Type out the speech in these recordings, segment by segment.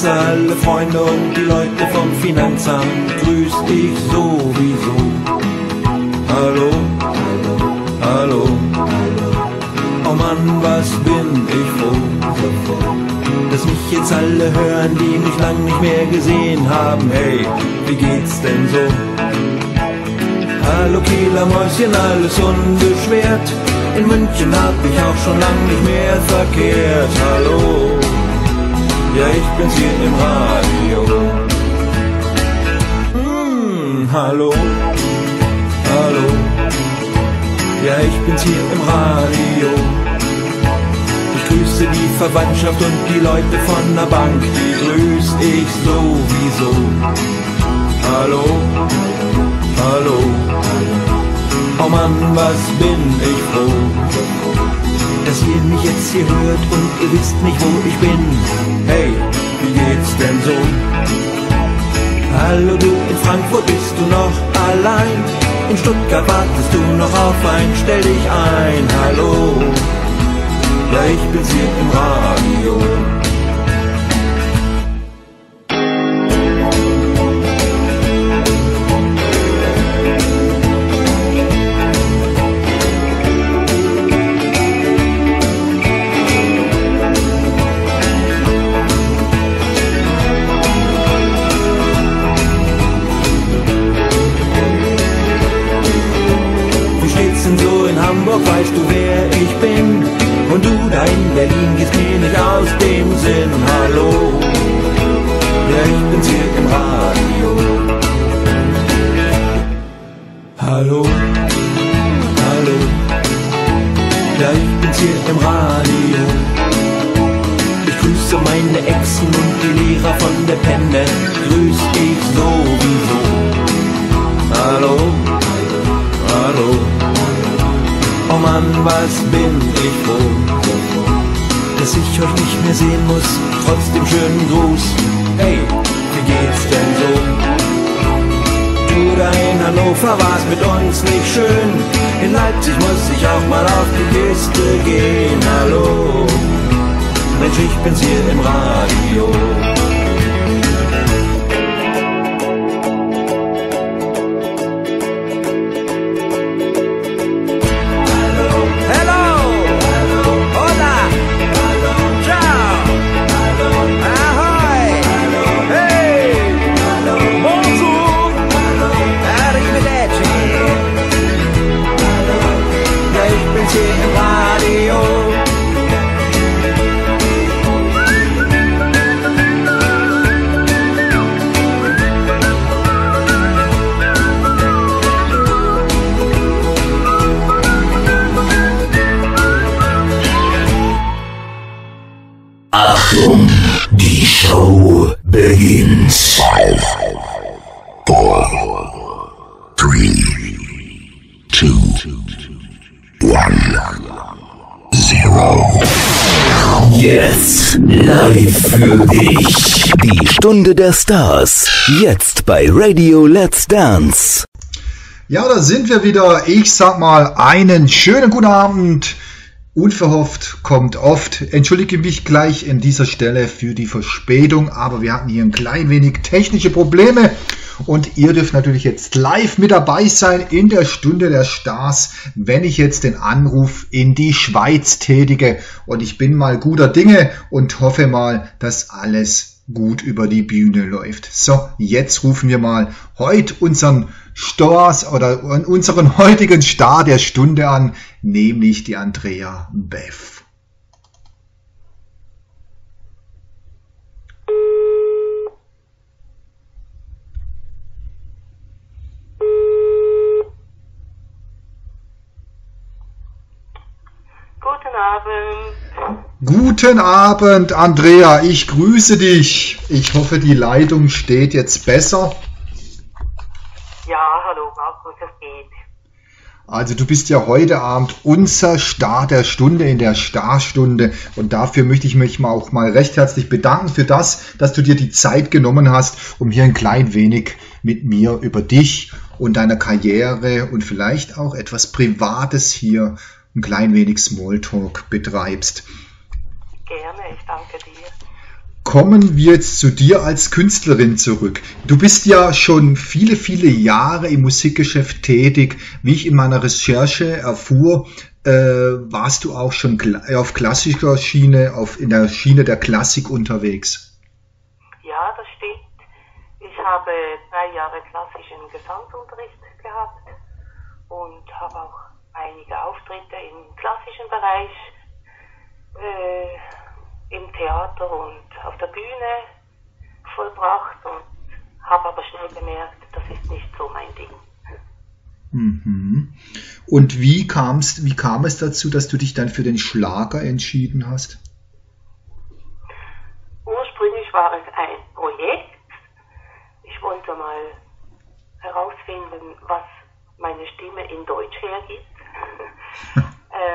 grüße alle Freunde und die Leute vom Finanzamt, grüß dich sowieso. Hallo, hallo, oh Mann, was bin ich froh, dass mich jetzt alle hören, die mich lang nicht mehr gesehen haben. Hey, wie geht's denn so? Hallo Kieler Mäuschen, alles unbeschwert. In München hab ich auch schon lang nicht mehr verkehrt. Hallo, ja ich bin's hier im Radio. Hallo, hallo, ja ich bin's hier im Radio. Ich grüße die Verwandtschaft und die Leute von der Bank, die grüß ich sowieso. Hallo, hallo, oh Mann, was bin ich froh, dass ihr mich jetzt hier hört und ihr wisst nicht, wo ich bin. Hey, wie geht's denn so? Hallo du, in Frankfurt bist du noch allein, in Stuttgart wartest du noch auf ein, stell dich ein. Hallo, ja ich bin's hier im Radio. Weißt du, wer ich bin? Und du da in Berlin gehst mir nicht aus dem Sinn. Hallo, ja ich bin's hier im Radio. Hallo, hallo, ja ich bin's hier im Radio. Ich grüße meine Exen und die Lehrer von der Penne, grüß ich sowieso. Hallo, hallo, oh Mann, was bin ich froh, dass ich euch nicht mehr sehen muss, trotzdem schönen Gruß. Hey, wie geht's denn so? Du da in Hannover war's mit uns nicht schön, in Leipzig muss ich auch mal auf die Kiste gehen. Hallo, Mensch, ich bin's hier im Radio. Achtung, die Show beginnt. 5, 4, 3, 2, 1, 0. Jetzt live für dich. Die Stunde der Stars. Jetzt bei Radio Let's Dance. Ja, da sind wir wieder. Ich sag mal einen schönen guten Abend. Unverhofft kommt oft. Entschuldige mich gleich an dieser Stelle für die Verspätung, aber wir hatten hier ein klein wenig technische Probleme und ihr dürft natürlich jetzt live mit dabei sein in der Stunde der Stars, wenn ich jetzt den Anruf in die Schweiz tätige, und ich bin mal guter Dinge und hoffe mal, dass alles gut über die Bühne läuft. So, jetzt rufen wir mal heute unseren Stars oder unseren heutigen Star der Stunde an, nämlich die Andrea Beff. Guten Abend. Guten Abend, Andrea, ich grüße dich. Ich hoffe, die Leitung steht jetzt besser. Ja, hallo Markus, es geht. Also du bist ja heute Abend unser Star der Stunde in der Starstunde, und dafür möchte ich mich auch mal recht herzlich bedanken für das, dass du dir die Zeit genommen hast, um hier ein klein wenig mit mir über dich und deine Karriere und vielleicht auch etwas Privates hier ein klein wenig Smalltalk betreibst. Gerne, ich danke dir. kommen wir jetzt zu dir als Künstlerin zurück. Du bist ja schon viele, viele Jahre im Musikgeschäft tätig. Wie ich in meiner Recherche erfuhr, warst du auch schon auf klassischer Schiene, in der Schiene der Klassik unterwegs. Ja, das stimmt. Ich habe 3 Jahre klassischen Gesangsunterricht gehabt und habe auch einige Auftritte im klassischen Bereich, im Theater und auf der Bühne vollbracht und habe aber schnell gemerkt, das ist nicht so mein Ding. Mhm. Und wie kam es dazu, dass du dich dann für den Schlager entschieden hast? Ursprünglich war es ein Projekt. Ich wollte mal herausfinden, was meine Stimme in Deutsch hergibt.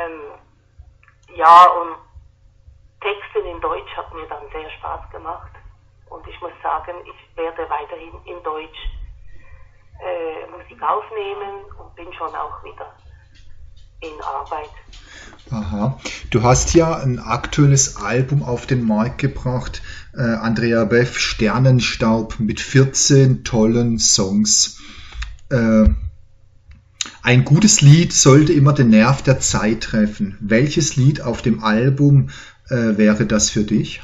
Ja, und Texten in Deutsch hat mir dann sehr Spaß gemacht. Und ich muss sagen, ich werde weiterhin in Deutsch Musik aufnehmen und bin schon auch wieder in Arbeit. Aha. Du hast ja ein aktuelles Album auf den Markt gebracht, Andrea Beff, Sternenstaub, mit 14 tollen Songs. Ein gutes Lied sollte immer den Nerv der Zeit treffen. Welches Lied auf dem Album wäre das für dich?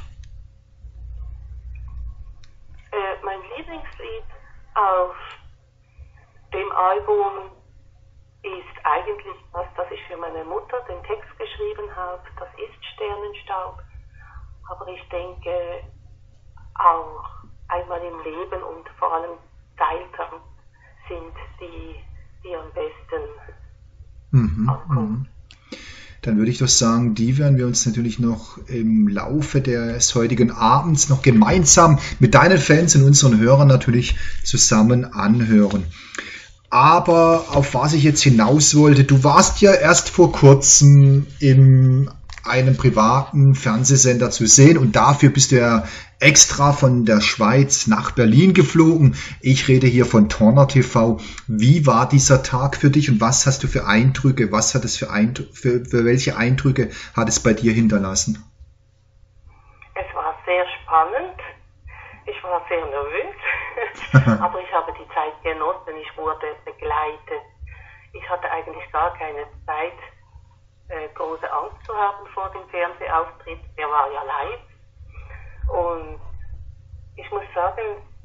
Mein Lieblingslied auf dem Album ist eigentlich das ich für meine Mutter den Text geschrieben habe. Das ist Sternenstaub. Aber ich denke auch einmal im Leben und vor allem Zeitern sind die am besten ankommen. Dann würde ich doch sagen, die werden wir uns natürlich noch im Laufe des heutigen Abends noch gemeinsam mit deinen Fans und unseren Hörern natürlich zusammen anhören. Aber auf was ich jetzt hinaus wollte, du warst ja erst vor kurzem in einem privaten Fernsehsender zu sehen und dafür bist du ja extra von der Schweiz nach Berlin geflogen. Ich rede hier von Torner TV. Wie war dieser Tag für dich und was hast du für Eindrücke? Was hat es für welche Eindrücke hat es bei dir hinterlassen? Es war sehr spannend. Ich war sehr nervös, aber ich habe die Zeit genossen. Ich wurde begleitet. Ich hatte eigentlich gar keine Zeit, große Angst zu haben vor dem Fernsehauftritt. Der war ja live. Und ich muss sagen,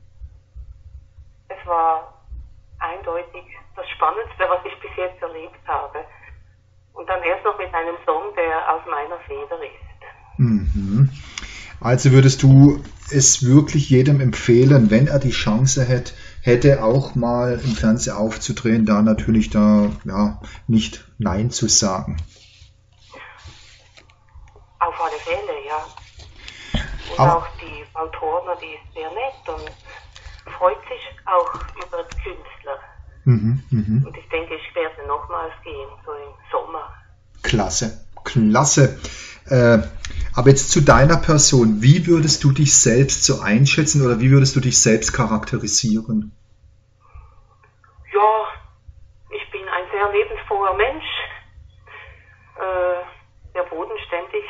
es war eindeutig das Spannendste, was ich bis jetzt erlebt habe. Und dann erst noch mit einem Song, der aus meiner Feder ist. Mhm. Also würdest du es wirklich jedem empfehlen, wenn er die Chance hätte, auch mal im Fernsehen aufzudrehen, da natürlich nicht Nein zu sagen? Auf alle Fälle, ja. Und Aber auch die Frau Torner, die ist sehr nett und freut sich auch über die Künstler. Und ich denke, ich werde nochmals gehen, so im Sommer. Klasse. Aber jetzt zu deiner Person. Wie würdest du dich selbst so einschätzen oder wie würdest du dich selbst charakterisieren? Ja, ich bin ein sehr lebensfroher Mensch, sehr bodenständig.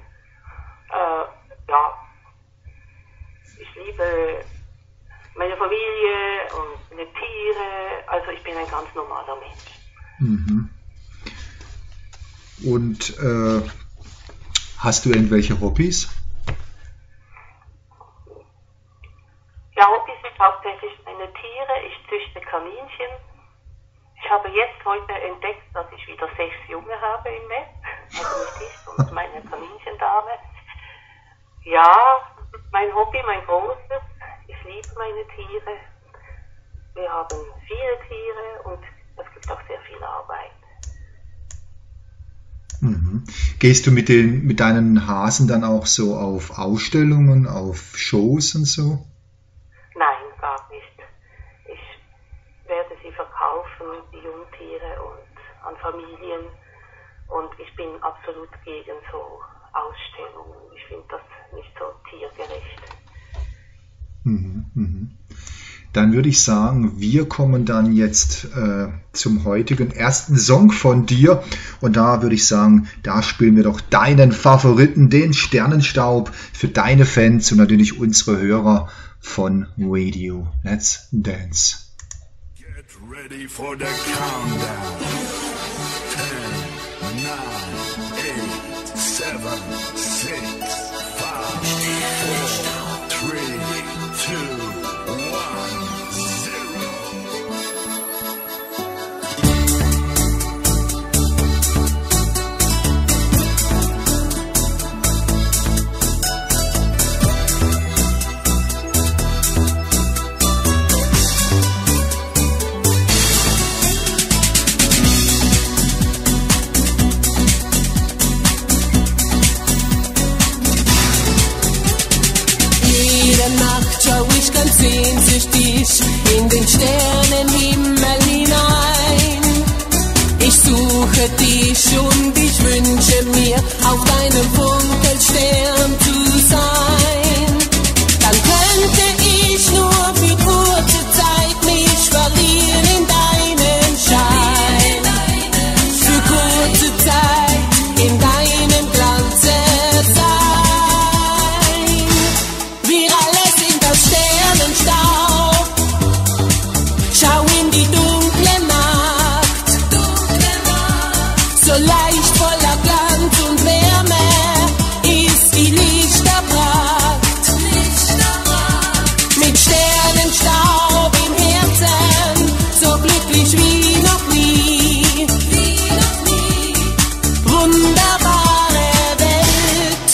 Ja, ich liebe meine Familie und meine Tiere, also ich bin ein ganz normaler Mensch. Und hast du irgendwelche Hobbys? Ja, Hobbys sind hauptsächlich meine Tiere. Ich züchte Kaninchen. Ich habe jetzt heute entdeckt, dass ich wieder 6 Junge habe im Bett. Also nicht ich, sondern meine Kaninchendame. Ja, mein Hobby, mein großes. Ich liebe meine Tiere. Wir haben viele Tiere und es gibt auch sehr viel Arbeit. Gehst du mit deinen Hasen dann auch so auf Ausstellungen, auf Shows und so? Nein, gar nicht. Ich werde sie verkaufen, die Jungtiere und an Familien. Und ich bin absolut gegen so Ausstellungen. Ich finde das nicht so tiergerecht. Dann würde ich sagen, wir kommen dann jetzt zum heutigen ersten Song von dir. Und da würde ich sagen, da spielen wir doch deinen Favoriten, den Sternenstaub, für deine Fans und natürlich unsere Hörer von Radio Let's Dance. Get ready for the countdown. 10, 9, 8, 7, 6, 5, 4, 3, 2, sehnsüchtig in den Sternenhimmel hinein. Ich suche dich und ich wünsche mir, auf deinem Funkelstern zu sein. Dann könnte ich nur für kurze Zeit mich verlieren in deinen Schein. Für kurze Zeit in deinem Glanze sein. Wir alle sind das Sternenstaub. Schau in die dunkle Nacht. So leicht voller Glanz und Wärme ist die Lichterpracht. Mit Sternenstaub im Herzen, so glücklich wie noch nie. Wunderbare Welt.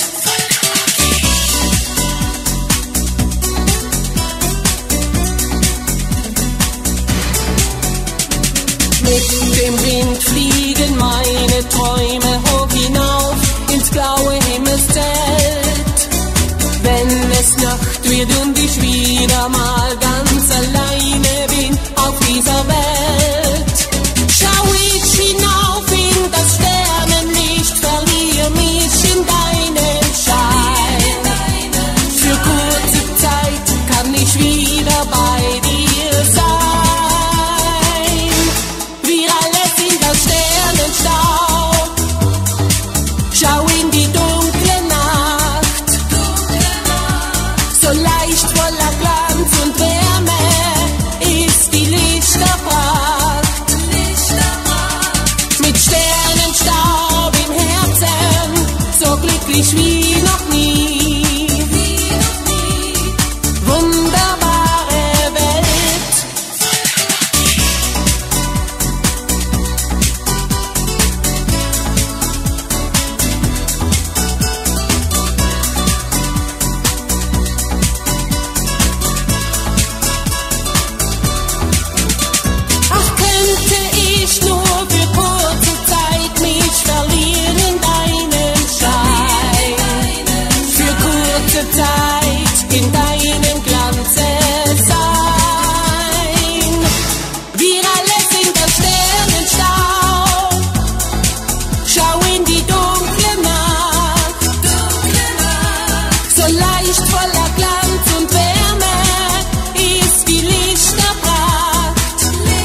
Mit dem Wind fliegen meine Träume hoch hinauf ins blaue Himmelszelt. Wenn es Nacht wird und ich wieder mal ganz alleine bin auf dieser Welt, schau ich hinauf in das Sternenlicht, verliere mich in deinen Schein. Für kurze Zeit kann ich wieder bei dir sein. Wir alle sind das Sternenstaub. Schau in die dunkle Nacht. So leicht voller Glanz und Wärme ist die Lichterpracht. Mit Sternenstaub im Herzen, so glücklich wie noch nie. Wunderbare Welt. Ach, könnte ich nur für kurze Zeit mich verlieren in deinen Schein. Für kurze Zeit in deinem Glanze sein. Wir alle sind das Sternenstaub. Schau in die dunkle Nacht. So leicht voller Glanz und Wärme ist die Lichterpracht.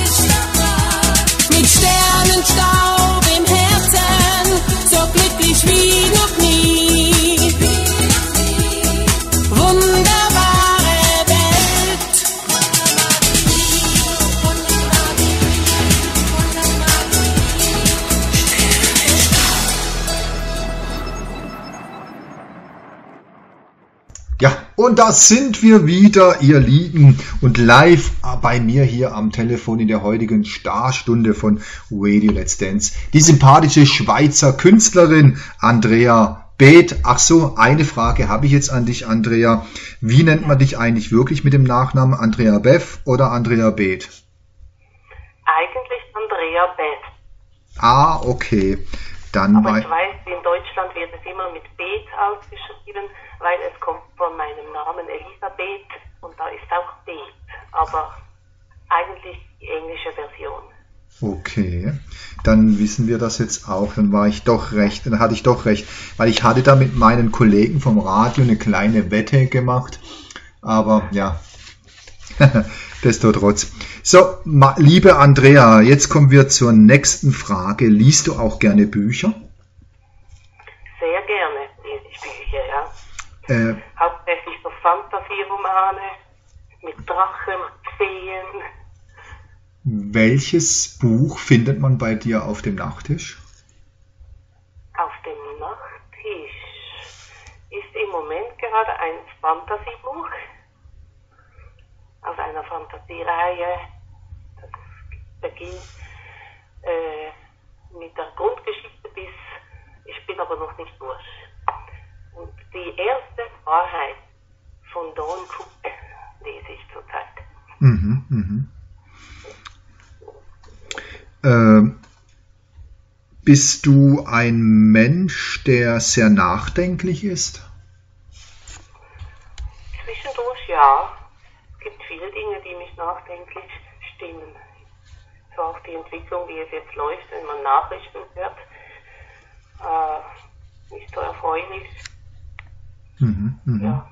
Mit Sternenstaub im Herzen, so glücklich wie noch nie. Wunderbare Welt. Ja, und da sind wir wieder, ihr Lieben, und live bei mir hier am Telefon in der heutigen Starstunde von Radio Let's Dance. Die sympathische Schweizer Künstlerin Andrea Beeth. Ach so, eine Frage habe ich jetzt an dich, Andrea. Wie nennt man dich eigentlich wirklich mit dem Nachnamen? Andrea Beff oder Andrea Beeth? Eigentlich Andrea Beeth. Ah, okay. Dann Aber bei... ich weiß, in Deutschland wird es immer mit Beeth ausgeschrieben, weil es kommt von meinem Namen Elisabeth und da ist auch Beeth. Aber eigentlich die englische Version. Okay, dann wissen wir das jetzt auch. Dann hatte ich doch recht, weil ich hatte da mit meinen Kollegen vom Radio eine kleine Wette gemacht. Aber ja, Destotrotz. So, liebe Andrea, jetzt kommen wir zur nächsten Frage. Liest du auch gerne Bücher? Sehr gerne lese ich Bücher, ja. Hauptsächlich so Fantasieromane mit Drachen und Feen. Welches Buch findet man bei dir auf dem Nachttisch? Auf dem Nachttisch ist im Moment gerade ein Fantasiebuch aus einer Fantasiereihe. Das beginnt mit der Grundgeschichte bis, ich bin aber noch nicht durch. Und die erste Wahrheit von Don Cook lese ich zurzeit. Bist du ein Mensch, der sehr nachdenklich ist? Zwischendurch ja. Es gibt viele Dinge, die mich nachdenklich stimmen. So auch die Entwicklung, wie es jetzt läuft, wenn man Nachrichten hört. Nicht so erfreulich. Ja.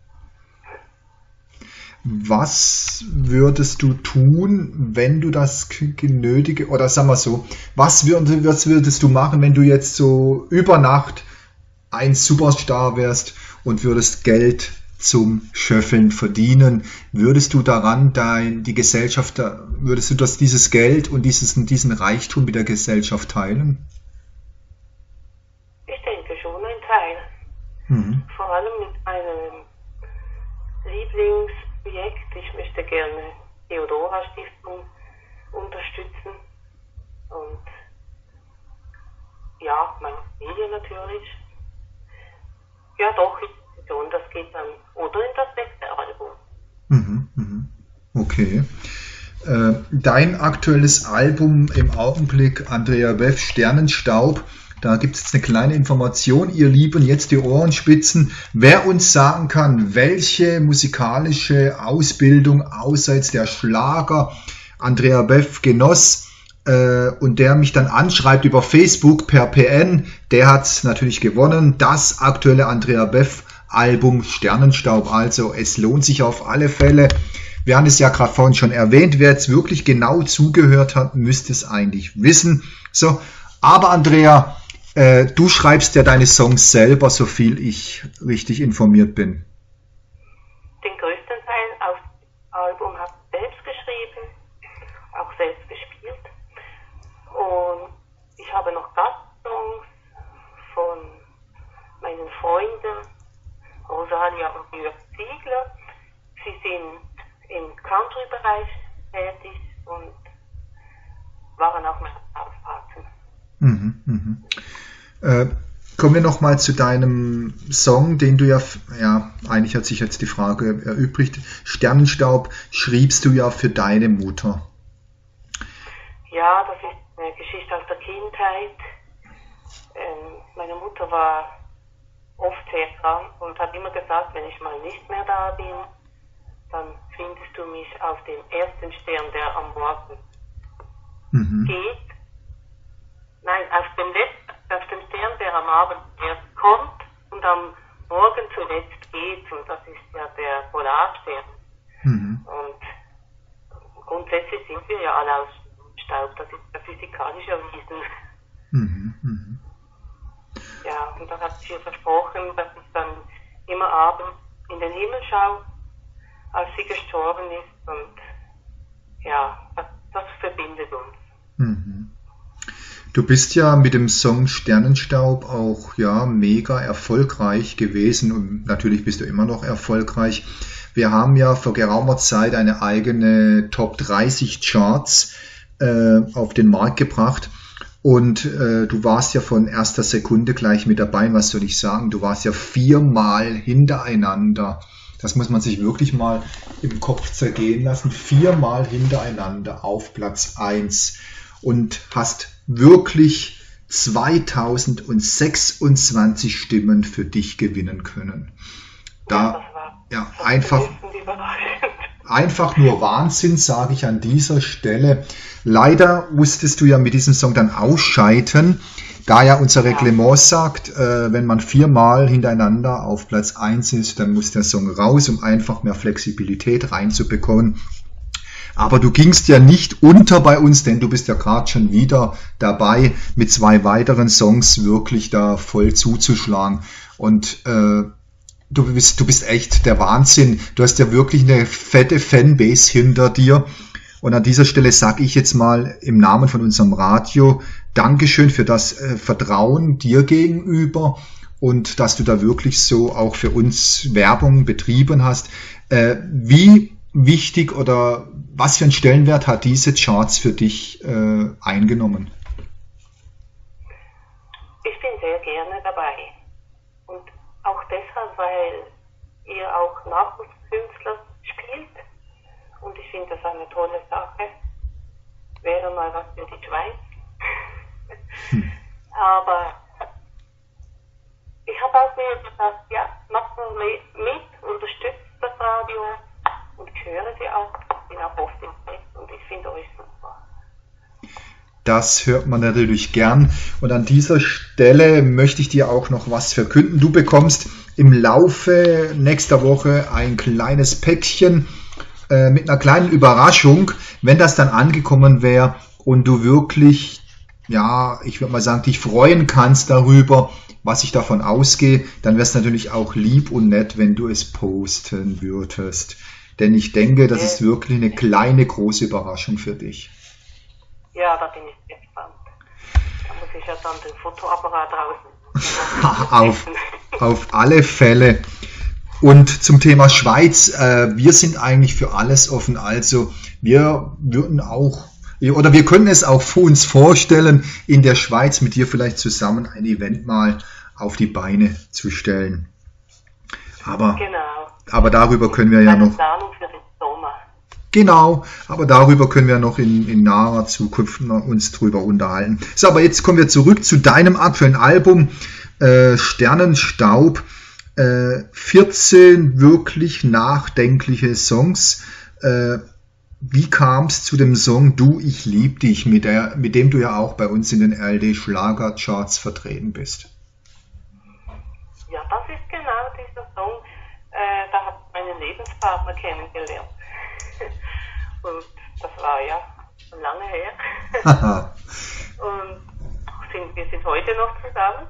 Was würdest du tun, wenn du das genötige, oder sagen wir so, was würdest du machen, wenn du jetzt so über Nacht ein Superstar wärst und würdest Geld zum Scheffeln verdienen? Würdest du daran die Gesellschaft, würdest du dieses Geld und diesen Reichtum mit der Gesellschaft teilen? Ich denke schon ein Teil. Vor allem mit meinem Lieblingsprojekt. Ich möchte gerne Theodora Stiftung unterstützen und ja, meine Familie natürlich. Ja doch, und das geht dann oder in das nächste Album. Okay. Dein aktuelles Album im Augenblick, Andrea Beff, Sternenstaub. Da gibt es jetzt eine kleine Information, ihr Lieben, jetzt die Ohrenspitzen. Wer uns sagen kann, welche musikalische Ausbildung außerhalb der Schlager Andrea Beff genoss und der mich dann anschreibt über Facebook per PN, der hat natürlich gewonnen. Das aktuelle Andrea Beff Album Sternenstaub. Also es lohnt sich auf alle Fälle. Wir haben es ja gerade vorhin schon erwähnt. Wer jetzt wirklich genau zugehört hat, müsste es eigentlich wissen. So, aber Andrea, du schreibst ja deine Songs selber, so viel ich richtig informiert bin. Den größten Teil auf dem Album habe ich selbst geschrieben, auch selbst gespielt. Und ich habe noch Gastsongs von meinen Freunden Rosalia und Jörg Ziegler. Sie sind im Country-Bereich tätig und waren auch meine Aufpassen. Kommen wir nochmal zu deinem Song, den du ja, eigentlich hat sich jetzt die Frage erübrigt. Sternenstaub schriebst du ja für deine Mutter. Ja, das ist eine Geschichte aus der Kindheit. Meine Mutter war oft sehr krank und hat immer gesagt, wenn ich mal nicht mehr da bin, dann findest du mich auf dem ersten Stern, der am Morgen geht. Nein, auf dem Stern, der am Abend erst kommt und am Morgen zuletzt geht. Und das ist ja der Polarstern. Und grundsätzlich sind wir ja alle aus Staub. Das ist ja physikalisch erwiesen. Ja, und dann hat sie versprochen, dass ich dann immer abends in den Himmel schaue, als sie gestorben ist. Und ja, das verbindet uns. Du bist ja mit dem Song Sternenstaub auch mega erfolgreich gewesen und natürlich bist du immer noch erfolgreich. Wir haben ja vor geraumer Zeit eine eigene Top 30 Charts auf den Markt gebracht und du warst ja von erster Sekunde gleich mit dabei. Was soll ich sagen? Du warst ja 4-mal hintereinander. Das muss man sich wirklich mal im Kopf zergehen lassen. 4-mal hintereinander auf Platz 1 und hast wirklich 2026 Stimmen für dich gewinnen können. einfach nur Wahnsinn, sage ich an dieser Stelle. Leider musstest du ja mit diesem Song dann ausscheiden, da ja unser Reglement sagt, wenn man 4-mal hintereinander auf Platz 1 ist, dann muss der Song raus, um einfach mehr Flexibilität reinzubekommen. Aber du gingst ja nicht unter bei uns, denn du bist ja gerade schon wieder dabei, mit 2 weiteren Songs wirklich da voll zuzuschlagen. Und du bist echt der Wahnsinn. Du hast ja wirklich eine fette Fanbase hinter dir. Und an dieser Stelle sage ich jetzt mal im Namen von unserem Radio Dankeschön für das Vertrauen dir gegenüber und dass du da wirklich so auch für uns Werbung betrieben hast. Wie wichtig oder was für einen Stellenwert hat diese Charts für dich eingenommen? Ich bin sehr gerne dabei. Und auch deshalb, weil ihr auch Nachwuchskünstler spielt. Und ich finde das eine tolle Sache. Wäre mal was für die Schweiz. Aber ich habe auch mir gesagt, ja, macht mal mit, unterstützt das Radio und ich höre sie auch. Ich bin auch oft im Bett und ich finde euch super. Das hört man natürlich gern. Und an dieser Stelle möchte ich dir auch noch was verkünden. Du bekommst im Laufe nächster Woche ein kleines Päckchen mit einer kleinen Überraschung, wenn das dann angekommen wäre und du wirklich, ja, ich würde mal sagen, dich freuen kannst darüber, was ich davon ausgehe, dann wäre es natürlich auch lieb und nett, wenn du es posten würdest. Denn ich denke, das ist wirklich eine kleine, große Überraschung für dich. Ja, da bin ich gespannt. Da muss ich ja dann den Fotoapparat draußen. Auf alle Fälle. Und zum Thema Schweiz, wir sind eigentlich für alles offen. Also wir würden auch, oder wir können es auch für uns vorstellen, in der Schweiz mit dir vielleicht zusammen ein Event mal auf die Beine zu stellen. Aber darüber können wir ja noch... Planung für den Sommer. Genau, aber darüber können wir noch in naher Zukunft uns drüber unterhalten. So, aber jetzt kommen wir zurück zu deinem aktuellen Album, Sternenstaub. 14 wirklich nachdenkliche Songs. Wie kam es zu dem Song Du, ich lieb dich, mit dem du ja auch bei uns in den LD Schlagercharts vertreten bist? Ja, das ist genau dieser Song. Da habe ich meinen Lebenspartner kennengelernt. Und das war ja schon lange her. Und wir sind heute noch zusammen.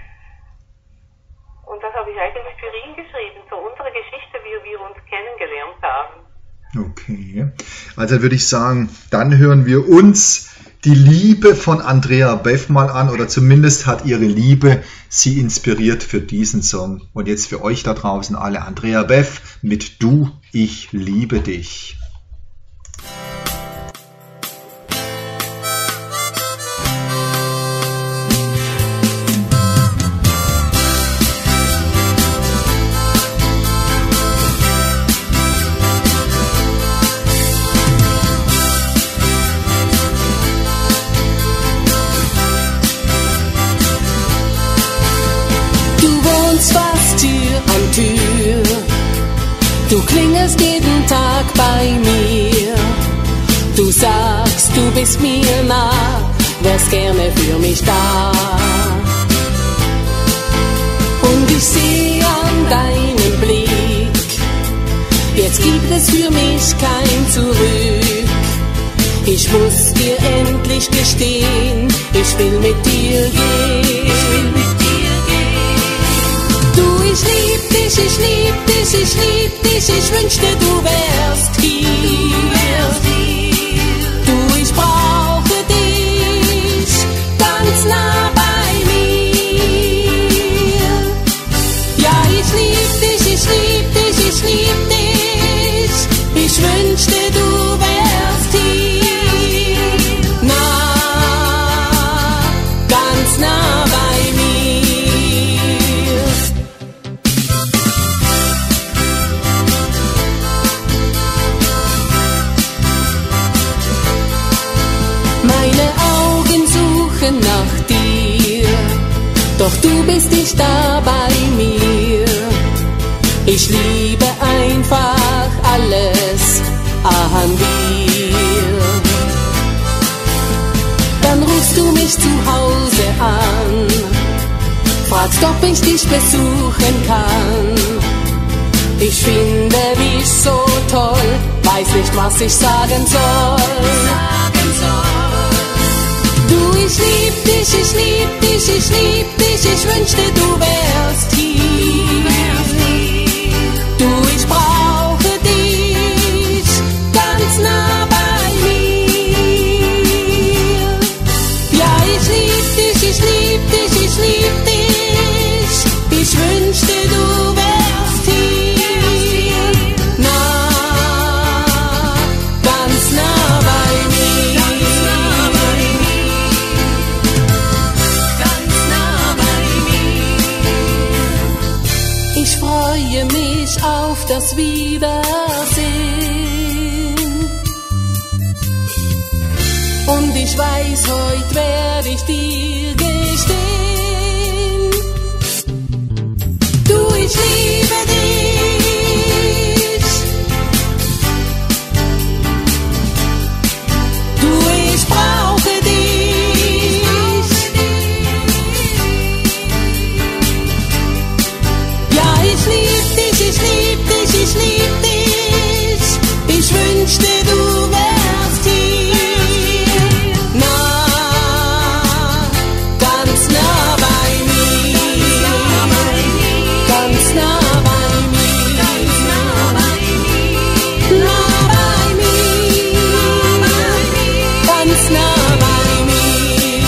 Und das habe ich eigentlich für ihn geschrieben, so unsere Geschichte, wie wir uns kennengelernt haben. Okay, also würde ich sagen, dann hören wir uns die Liebe von Andrea Beff mal an, oder zumindest hat ihre Liebe sie inspiriert für diesen Song. Und jetzt für euch da draußen alle, Andrea Beff mit Du, ich liebe dich. Du klingelst jeden Tag bei mir. Du sagst, du bist mir nah, wärst gerne für mich da. Und ich sehe an deinem Blick, jetzt gibt es für mich kein Zurück. Ich muss dir endlich gestehen, ich will mit dir gehen. Du, ich lieb dich, ich lieb dich, ich lieb dich, ich wünschte, du wärst hier. Du, ich brauche dich ganz nah bei mir. Ja, ich lieb dich, ich lieb dich, ich lieb dich, ich wünschte, du wärst hier. Nah, ganz nah bei mir. Nach dir, doch du bist nicht da bei mir. Ich liebe einfach alles, an dir. Dann rufst du mich zu Hause an, fragst, ob ich dich besuchen kann. Ich finde dich so toll, weiß nicht, was ich sagen soll. Du, ich lieb dich, ich lieb dich, ich lieb dich, ich wünschte, du wärst hier. Du, ich brauche dich ganz nah bei mir. Ja, ich lieb dich, ich lieb dich, ich lieb dich, ich wünschte, du wärst hier. Nah, ganz nah bei mir. Ganz nah bei mir. Ich freue mich auf das Wiedersehen. Und ich weiß, heute werde ich dir gestehen. Du, ich liebe dich. Du, ich brauche dich. Ja, ich lieb dich, ich lieb dich, ich lieb dich. Ich wünschte, du wärst hier. Nah, ganz nah bei mir. Ganz nah bei mir. Ganz nah bei mir. Nah bei mir. Ganz nah bei mir.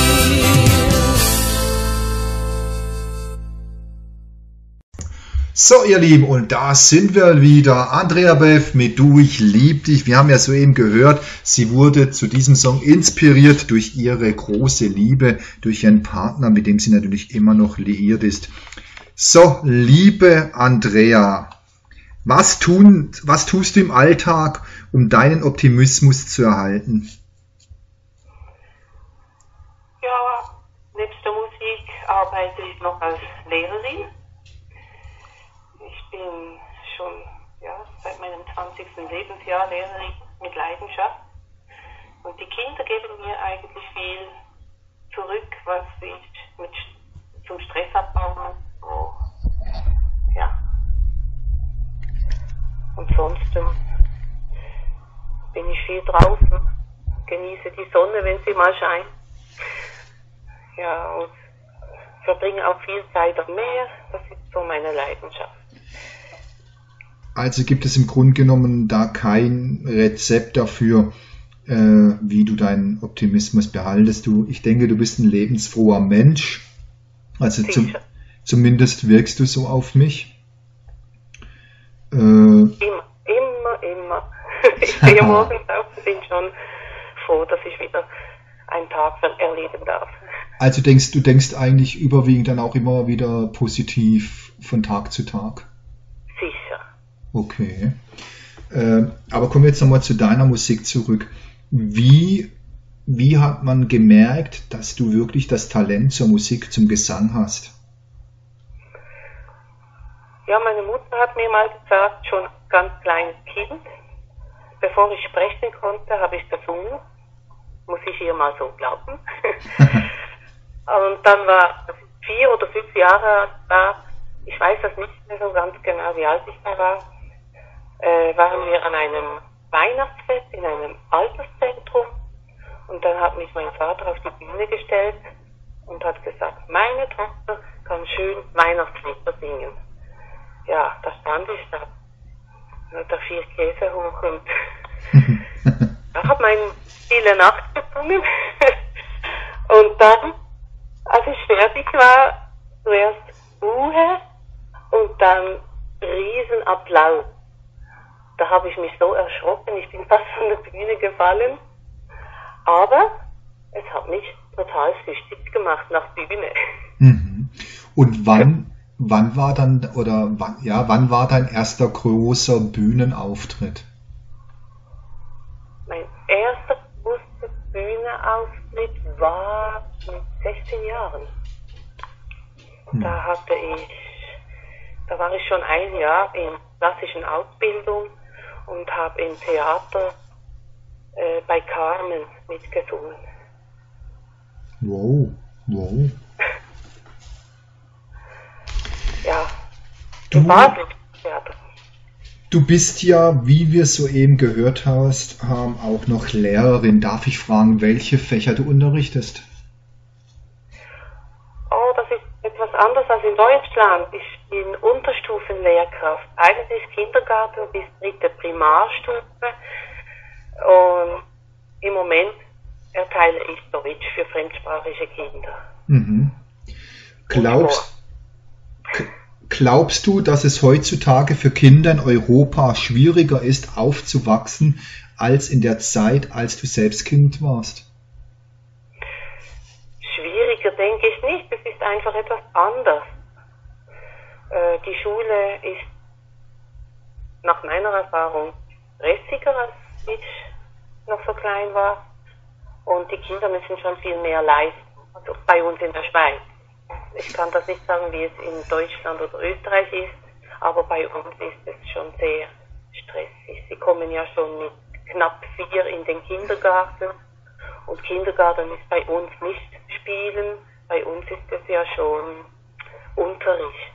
So, ihr Lieben, und da sind wir wieder. Andrea Bev mit Du, ich lieb dich. Wir haben ja soeben gehört, sie wurde zu diesem Song inspiriert durch ihre große Liebe, durch ihren Partner, mit dem sie natürlich immer noch liiert ist. So, liebe Andrea, was tust du im Alltag, um deinen Optimismus zu erhalten? Ja, nebst der Musik arbeite ich noch als Lehrerin. Ich bin schon seit meinem 20. Lebensjahr Lehrerin mit Leidenschaft. Und die Kinder geben mir eigentlich viel zurück, was ich zum Stressabbau so, Und sonst bin ich viel draußen, genieße die Sonne, wenn sie mal scheint. Ja, und verbringe auch viel Zeit am Meer. Das ist so meine Leidenschaft. Also gibt es im Grunde genommen da kein Rezept dafür, wie du deinen Optimismus behaltest. Ich denke, du bist ein lebensfroher Mensch. Also zumindest wirkst du so auf mich. Immer. Ich stehe morgens auf und bin schon froh, dass ich wieder einen Tag erleben darf. Also du denkst eigentlich überwiegend dann auch immer wieder positiv von Tag zu Tag? Sicher. Okay. Aber kommen wir jetzt nochmal zu deiner Musik zurück. Wie hat man gemerkt, dass du wirklich das Talent zur Musik, zum Gesang hast? Ja, meine Mutter hat mir mal gesagt, schon ganz kleines Kind, bevor ich sprechen konnte, habe ich gesungen. Muss ich ihr mal so glauben. Und dann war 4 oder 5 Jahre da, ich weiß das nicht mehr so ganz genau, wie alt ich da war, waren wir an einem Weihnachtsfest in einem Alterszentrum und dann hat mich mein Vater auf die Bühne gestellt und hat gesagt, meine Tochter kann schön Weihnachtslieder singen. Ja, da stand ich da mit der 4 Käse hoch und da hat mein Stille Nacht gesungen. Und dann, als ich fertig war, zuerst Ruhe und dann Riesenapplaus. Da habe ich mich so erschrocken, ich bin fast von der Bühne gefallen. Aber es hat mich total süchtig gemacht nach Bühne. Mhm. Und wann war dein erster großer Bühnenauftritt? Mein erster großer Bühnenauftritt war mit 16 Jahren. Da war ich schon ein Jahr in klassischen Ausbildung und habe im Theater bei Carmen mitgesungen. Wow. Ja, Du, im Basel-Theater. du bist ja, wie wir soeben gehört haben, auch noch Lehrerin. Darf ich fragen, welche Fächer du unterrichtest? Oh, das ist etwas anders als in Deutschland. Ich bin Unterstufenlehrkraft. Eigentlich Kindergarten bis 3. Primarstufe. Und im Moment erteile ich Deutsch für fremdsprachige Kinder. Mhm. Glaubst du, dass es heutzutage für Kinder in Europa schwieriger ist, aufzuwachsen, als in der Zeit, als du selbst Kind warst? Schwieriger denke ich nicht. Es ist einfach etwas anders. Die Schule ist nach meiner Erfahrung stressiger, als ich noch so klein war. Und die Kinder müssen schon viel mehr leisten. Also bei uns in der Schweiz. Ich kann das nicht sagen, wie es in Deutschland oder Österreich ist, aber bei uns ist es schon sehr stressig. Sie kommen ja schon mit knapp 4 in den Kindergarten und Kindergarten ist bei uns nicht Spielen, bei uns ist es ja schon Unterricht.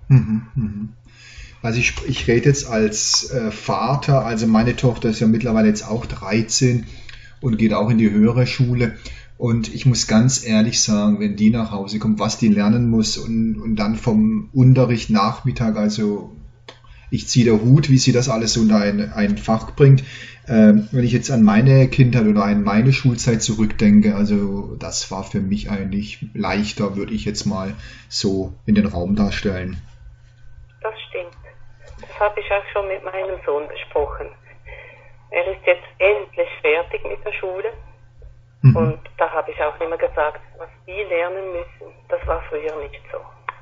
Also ich rede jetzt als Vater, also meine Tochter ist ja mittlerweile jetzt auch 13 und geht auch in die höhere Schule. Und ich muss ganz ehrlich sagen, wenn die nach Hause kommt, was die lernen muss und dann vom Unterricht Nachmittag, also ich ziehe der Hut, wie sie das alles unter ein Fach bringt. Wenn ich jetzt an meine Kindheit oder an meine Schulzeit zurückdenke, also das war für mich eigentlich leichter, würde ich jetzt mal so in den Raum darstellen. Das stimmt. Das habe ich auch schon mit meinem Sohn besprochen. Er ist jetzt endlich fertig mit der Schule. Und da habe ich auch immer gesagt, was die lernen müssen, das war früher nicht so.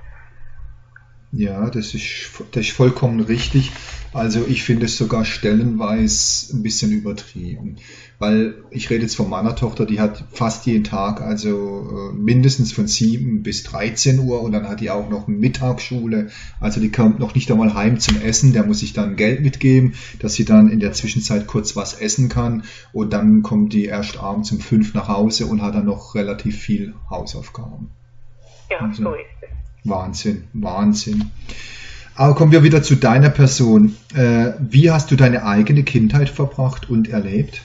Ja, das ist vollkommen richtig. Also ich finde es sogar stellenweise ein bisschen übertrieben. Weil ich rede jetzt von meiner Tochter, die hat fast jeden Tag, also mindestens von 7 bis 13 Uhr und dann hat die auch noch eine Mittagsschule. Also die kommt noch nicht einmal heim zum Essen, der muss sich dann Geld mitgeben, dass sie dann in der Zwischenzeit kurz was essen kann und dann kommt die erst abends um 5 nach Hause und hat dann noch relativ viel Hausaufgaben. Ja, also, so ist es. Wahnsinn. Aber kommen wir wieder zu deiner Person. Wie hast du deine eigene Kindheit verbracht und erlebt?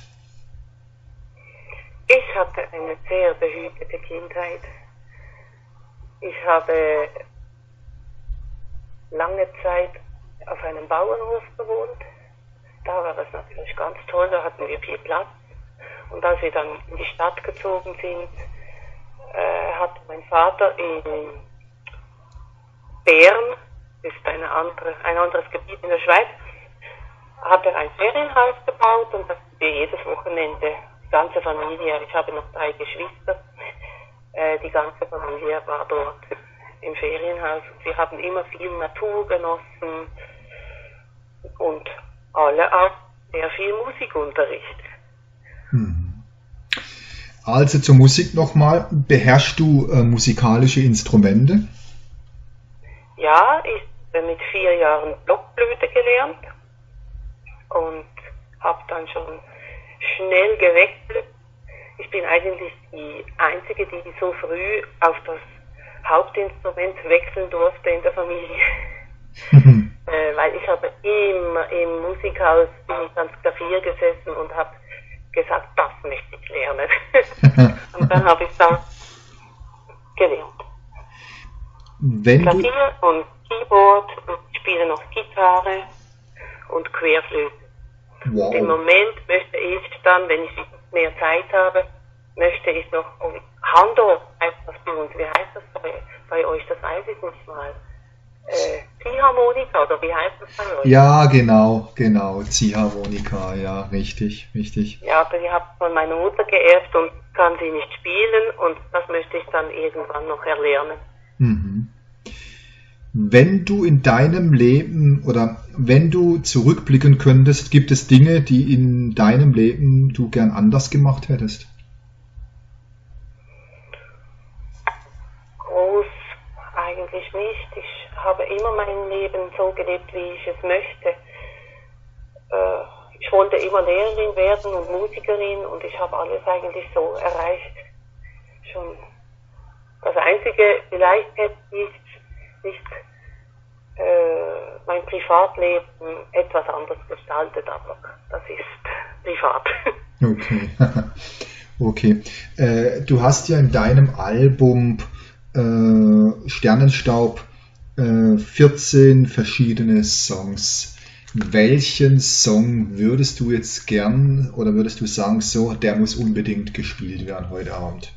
Ich hatte eine sehr behütete Kindheit. Ich habe lange Zeit auf einem Bauernhof gewohnt. Da war das natürlich ganz toll, da hatten wir viel Platz. Und als wir dann in die Stadt gezogen sind, hat mein Vater in Bern, das ist ein anderes Gebiet in der Schweiz, hat er ein Ferienhaus gebaut und das wir jedes Wochenende, die ganze Familie, ich habe noch 3 Geschwister, die ganze Familie war dort im Ferienhaus. Wir haben immer viel Natur genossen und alle auch sehr viel Musikunterricht. Also zur Musik nochmal, beherrschst du musikalische Instrumente? Ja, ich habe mit 4 Jahren Blockflöte gelernt und habe dann schon schnell gewechselt. Ich bin eigentlich die Einzige, die so früh auf das Hauptinstrument wechseln durfte in der Familie. Weil ich habe immer im Musikhaus bin ich ans Klavier gesessen und habe gesagt, das möchte ich lernen. Und dann habe ich dann gelernt. Klavier und Keyboard und ich spiele noch Gitarre und Querflöte. Wow. Im Moment möchte ich dann, wenn ich mehr Zeit habe, möchte ich noch Handel, heißt das bei uns, wie heißt das bei euch, das weiß ich nicht mal. Ziehharmonika, oder wie heißt das bei euch? Ja, genau, Ziehharmonika, ja, richtig. Ja, aber ich habe von meiner Mutter geerbt und kann sie nicht spielen und das möchte ich dann irgendwann noch erlernen. Wenn du in deinem Leben oder wenn du zurückblicken könntest, gibt es Dinge, die in deinem Leben du gern anders gemacht hättest? Groß eigentlich nicht. Ich habe immer mein Leben so gelebt, wie ich es möchte. ich wollte immer Lehrerin werden und Musikerin und ich habe alles eigentlich so erreicht. Schon das Einzige, vielleicht hätte ich nicht mein Privatleben etwas anders gestaltet, aber das ist privat. Okay. Okay. Du hast ja in deinem Album Sternenstaub 14 verschiedene Songs. Welchen Song würdest du jetzt gern oder würdest du sagen, so, der muss unbedingt gespielt werden heute Abend?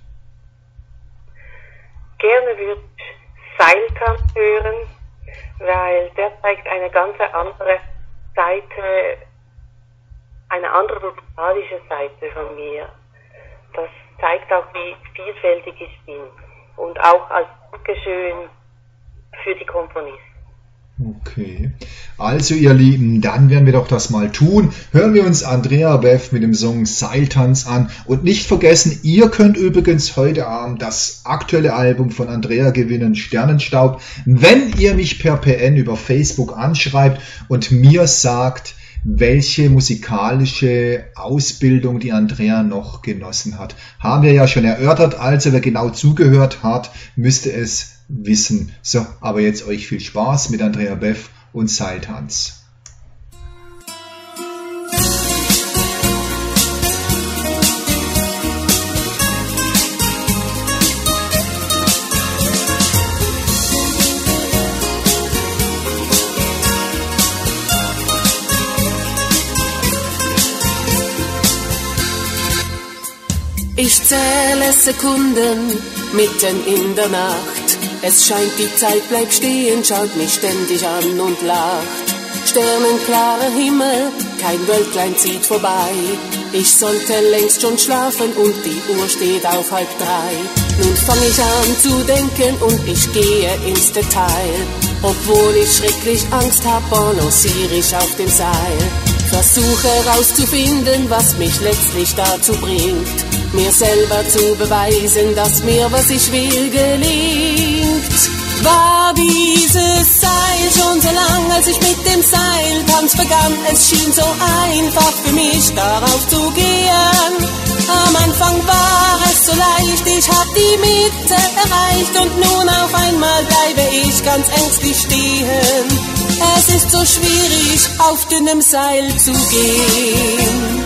Gerne würde ich Seiltanz hören, weil der zeigt eine ganz andere Seite, eine andere musikalische Seite von mir. Das zeigt auch, wie vielfältig ich bin und auch als Dankeschön für die Komponisten. Okay, also ihr Lieben, dann werden wir doch das mal tun. Hören wir uns Andrea Beff mit dem Song Seiltanz an und nicht vergessen, ihr könnt übrigens heute Abend das aktuelle Album von Andrea gewinnen, Sternenstaub, wenn ihr mich per PN über Facebook anschreibt und mir sagt, welche musikalische Ausbildung die Andrea noch genossen hat. Haben wir ja schon erörtert, also wer genau zugehört hat, müsste es wissen. So, aber jetzt euch viel Spaß mit Andrea Beff und Seiltanz. Ich zähle Sekunden mitten in der Nacht. Es scheint, die Zeit bleibt stehen, schaut mich ständig an und lacht. Sternenklarer Himmel, kein Wölklein zieht vorbei. Ich sollte längst schon schlafen und die Uhr steht auf 2:30. Nun fang ich an zu denken und ich gehe ins Detail. Obwohl ich schrecklich Angst hab, balanciere ich auf dem Seil. Versuche herauszufinden, was mich letztlich dazu bringt, mir selber zu beweisen, dass mir, was ich will, gelingt. War dieses Seil schon so lang, als ich mit dem Seiltanz begann? Es schien so einfach für mich, darauf zu gehen. Am Anfang war es so leicht, ich hab die Mitte erreicht und nun auf einmal bleibe ich ganz ängstlich stehen. Es ist so schwierig, auf dünnem Seil zu gehen.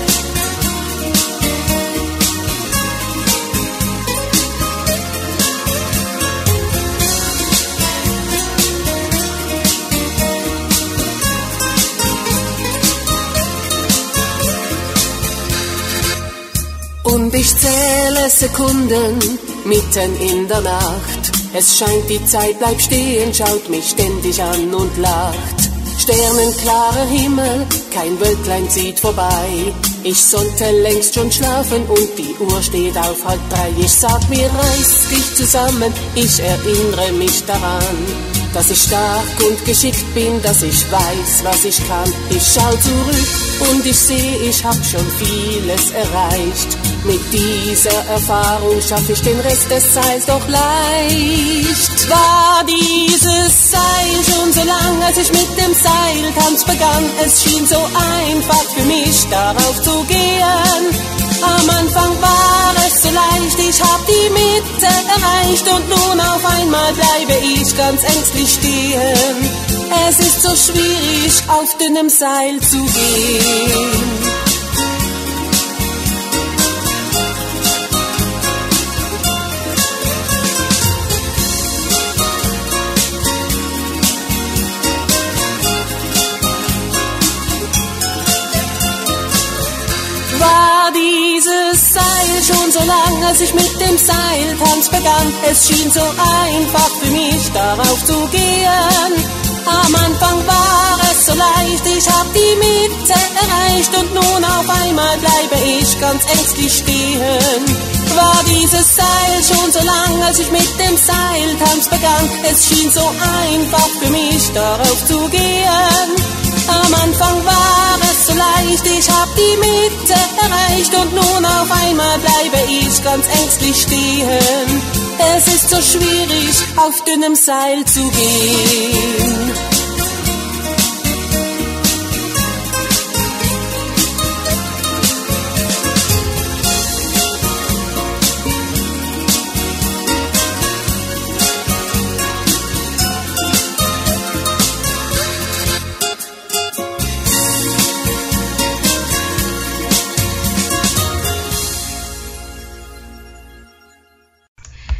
Und ich zähle Sekunden mitten in der Nacht. Es scheint, die Zeit bleibt stehen, schaut mich ständig an und lacht. Sternenklarer Himmel, kein Wölklein zieht vorbei. Ich sollte längst schon schlafen und die Uhr steht auf 2:30. Ich sag mir, reiß dich zusammen, ich erinnere mich daran, dass ich stark und geschickt bin, dass ich weiß, was ich kann. Ich schau zurück und ich sehe, ich hab schon vieles erreicht. Mit dieser Erfahrung schaff ich den Rest des Seils doch leicht. War dieses Seil schon so lang, als ich mit dem Seiltanz begann? Es schien so einfach für mich, darauf zu gehen. Am Anfang war es so leicht, ich hab die Mitte erreicht und nun auf einmal bleibe ich ganz ängstlich stehen. Es ist so schwierig, auf dünnem Seil zu gehen. Dieses Seil schon so lang, als ich mit dem Seiltanz begann? Es schien so einfach für mich, darauf zu gehen. Am Anfang war es so leicht, ich hab die Mitte erreicht und nun auf einmal bleibe ich ganz ängstlich stehen. War dieses Seil schon so lang, als ich mit dem Seiltanz begann? Es schien so einfach für mich, darauf zu gehen. Am Anfang war es so leicht, ich hab die Mitte erreicht und nun auf einmal bleibe ich ganz ängstlich stehen. Es ist so schwierig, auf dünnem Seil zu gehen.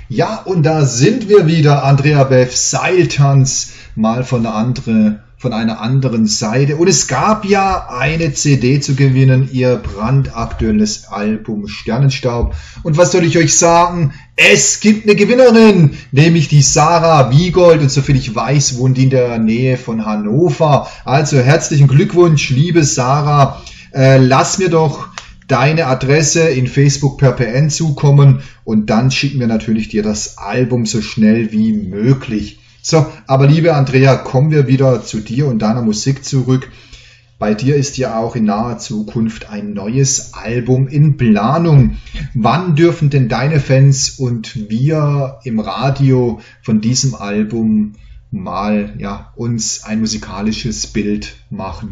Ja, und da sind wir wieder, Andrea Bev, Seiltanz, mal von einer anderen Seite. Und es gab ja eine CD zu gewinnen, ihr brandaktuelles Album Sternenstaub. Und was soll ich euch sagen? Es gibt eine Gewinnerin, nämlich die Sarah Wiegold. Und soviel ich weiß, wohnt die in der Nähe von Hannover. Also herzlichen Glückwunsch, liebe Sarah. Lass mir doch deine Adresse in Facebook per PN zukommen und dann schicken wir natürlich dir das Album so schnell wie möglich. So, aber liebe Andrea, kommen wir wieder zu dir und deiner Musik zurück. Bei dir ist ja auch in naher Zukunft ein neues Album in Planung. Wann dürfen denn deine Fans und wir im Radio von diesem Album mal uns ein musikalisches Bild machen?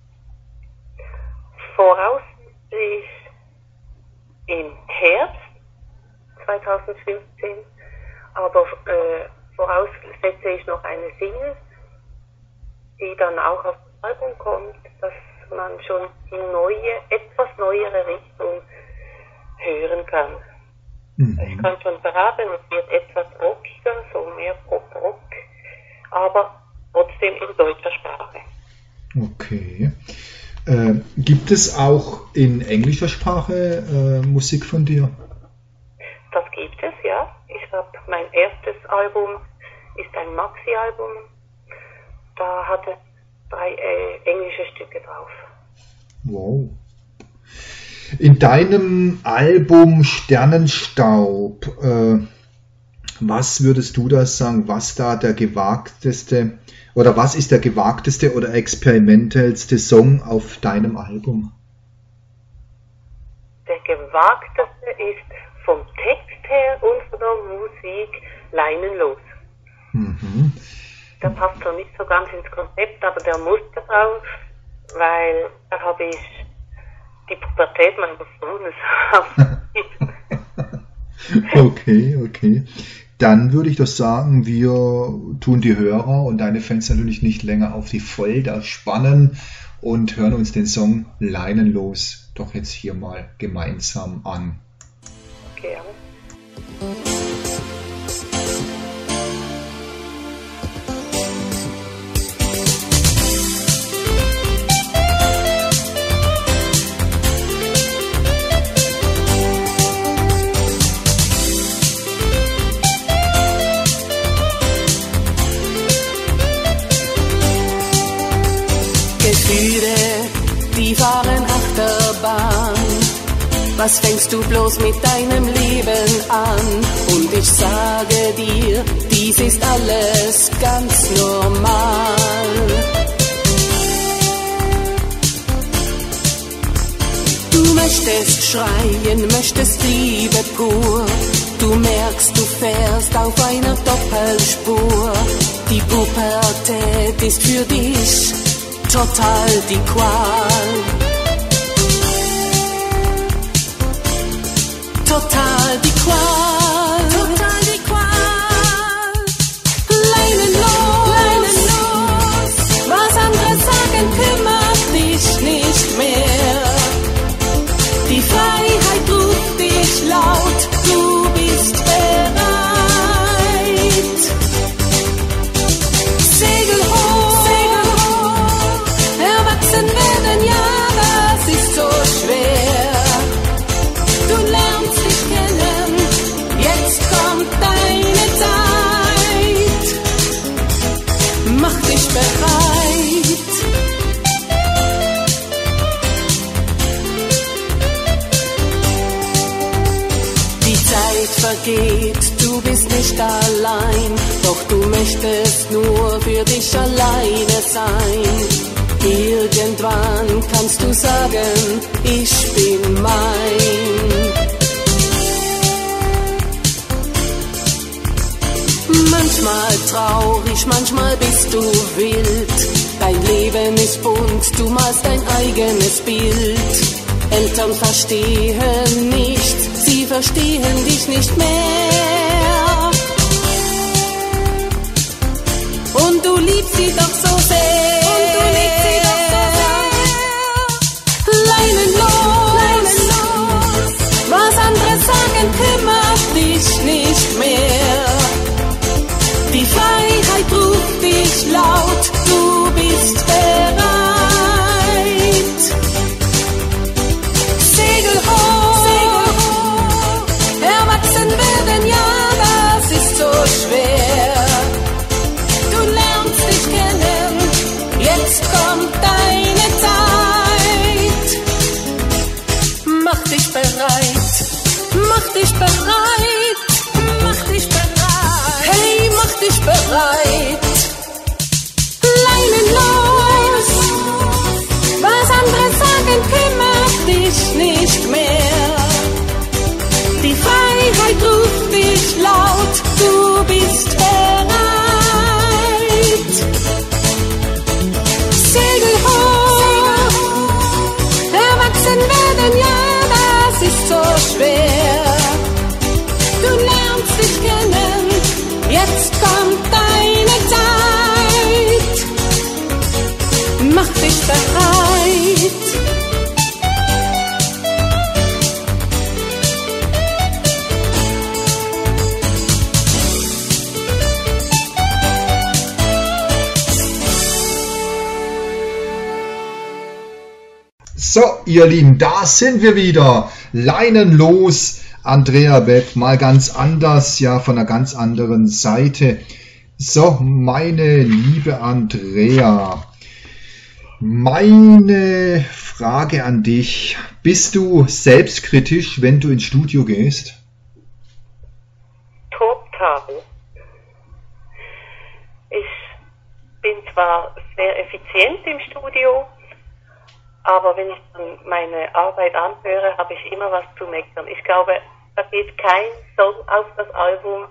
Voraussichtlich im Herbst 2015, aber voraussetze ich noch eine Single, die dann auch auf das Album kommt, dass man schon die etwas neuere Richtung hören kann. Ich kann schon verraten, es wird etwas rockiger, so mehr Pop-Rock, aber trotzdem in deutscher Sprache. Okay. Gibt es auch in englischer Sprache Musik von dir? Das gibt es, ja. Ich habe mein erstes Album, ist ein Maxi-Album. Da hat es 3 englische Stücke drauf. Wow. In deinem Album Sternenstaub, was würdest du da sagen, was da der gewagteste oder was ist der gewagteste oder experimentellste Song auf deinem Album? Der gewagteste ist vom Text her und von der Musik Leinenlos. Mhm. Der passt noch nicht so ganz ins Konzept, aber der musste drauf, weil da habe ich die Pubertät meines Sohnes. Okay. Dann würde ich doch sagen, wir tun die Hörer und deine Fans natürlich nicht länger auf die Folter spannen und hören uns den Song Leinenlos doch jetzt hier mal gemeinsam an. Okay. Gefühle, die fahren Achterbahn. Was fängst du bloß mit deinem Leben an? Und ich sage dir, dies ist alles ganz normal. Du möchtest schreien, möchtest Liebe pur. Du merkst, du fährst auf einer Doppelspur. Die Pubertät ist für dich total die Qual. Total die Qual. Total die Qual. Leinenlos. Leinenlos. Was andere sagen, kümmert dich nicht mehr. Die Freiheit ruft dich laut, du bist bereit. Segel hoch. Segel hoch. Erwachsen werden, ja, das ist so schwer. Du lernst dich kennen, jetzt kommt deine Zeit. Mach dich bereit. Die Zeit vergeht, du bist nicht allein, doch du möchtest nur für dich alleine sein. Irgendwann kannst du sagen, ich bin mein. Manchmal traurig, manchmal bist du wild. Dein Leben ist bunt, du malst dein eigenes Bild. Eltern verstehen nicht, sie verstehen dich nicht mehr. Und du liebst sie doch so sehr. Leinenlos, was andere sagen, kümmert dich nicht mehr. So, ihr Lieben, da sind wir wieder. Leinen los. Andrea Webb, mal ganz anders, ja, von einer ganz anderen Seite. So, meine liebe Andrea, meine Frage an dich. Bist du selbstkritisch, wenn du ins Studio gehst? Total. Ich bin zwar sehr effizient im Studio, aber wenn ich dann meine Arbeit anhöre, habe ich immer was zu meckern. Ich glaube, da geht kein Song auf das Album,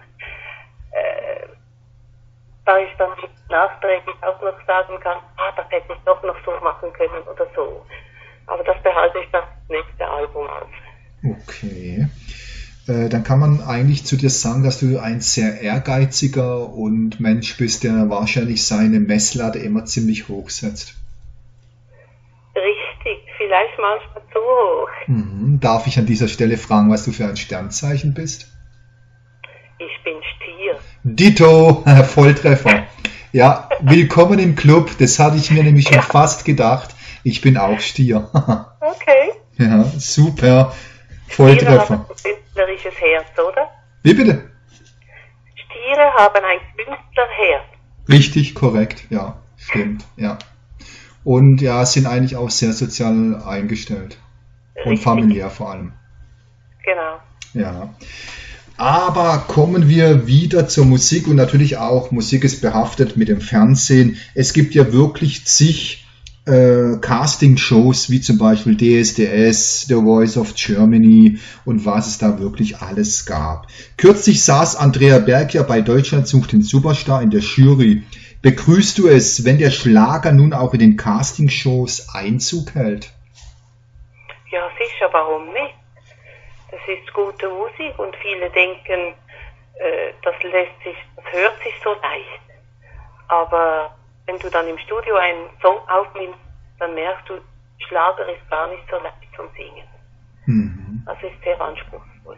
da ich dann nachträglich auch noch sagen kann, das hätte ich doch noch so machen können oder so. Aber das behalte ich dann das nächste Album aus. Okay. Dann kann man eigentlich zu dir sagen, dass du ein sehr ehrgeiziger und Mensch bist, der wahrscheinlich seine Messlatte immer ziemlich hoch setzt. Richtig, vielleicht manchmal zu hoch. Darf ich an dieser Stelle fragen, was du für ein Sternzeichen bist? Ich bin Stier. Ditto, Volltreffer. Ja, willkommen im Club. Das hatte ich mir nämlich schon fast gedacht. Ich bin auch Stier. Okay. Ja, super. Volltreffer. Stiere haben ein künstlerisches Herz, oder? Wie bitte? Stiere haben ein Künstlerherz. Richtig, korrekt. Ja, stimmt. Ja. Und ja, sind eigentlich auch sehr sozial eingestellt. Und familiär vor allem. Genau. Ja. Aber kommen wir wieder zur Musik und natürlich auch, Musik ist behaftet mit dem Fernsehen. Es gibt ja wirklich zig Casting-Shows, wie zum Beispiel DSDS, The Voice of Germany und was es da wirklich alles gab. Kürzlich saß Andrea Berg ja bei Deutschland sucht den Superstar in der Jury. Begrüßt du es, wenn der Schlager nun auch in den Casting-Shows Einzug hält? Ja, sicher, warum nicht? Das ist gute Musik und viele denken, das hört sich so leicht. Aber wenn du dann im Studio einen Song aufnimmst, dann merkst du, Schlager ist gar nicht so leicht zum Singen. Das ist sehr anspruchsvoll.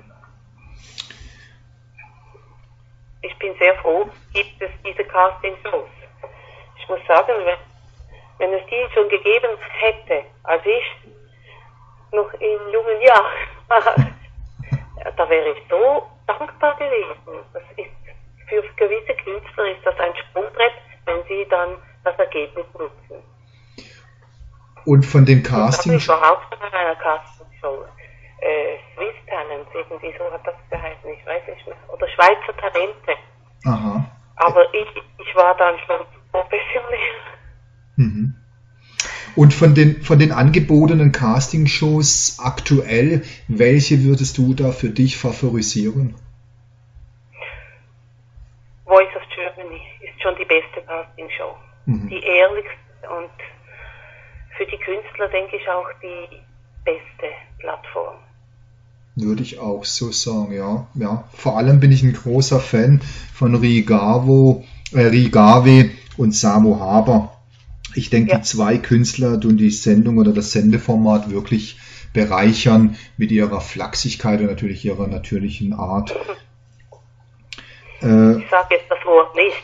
Ich bin sehr froh, gibt es diese Casting-Shows. Ich muss sagen, wenn es die schon gegeben hätte, als ich noch in jungen Jahren war, da wäre ich so dankbar gewesen. Das ist, für gewisse Künstler ist das ein Sprungbrett, wenn sie dann das Ergebnis nutzen. Und von den Castings? Ich war auch schon in einer Castingshow. Swiss Talent, irgendwie so hat das geheißen, ich weiß nicht mehr. Oder Schweizer Talente. Aha. Aber ich war dann schon professionell. Und von den angebotenen Castingshows aktuell, welche würdest du da für dich favorisieren? Voice of Germany ist schon die beste Castingshow. Die ehrlichste und für die Künstler, denke ich, auch die beste Plattform. Würde ich auch so sagen, ja. Ja. Vor allem bin ich ein großer Fan von Rigave und Samo Haber. Ich denke, die zwei Künstler tun die Sendung oder das Sendeformat wirklich bereichern mit ihrer Flachsigkeit und natürlich ihrer natürlichen Art. Ich sage jetzt das Wort nicht,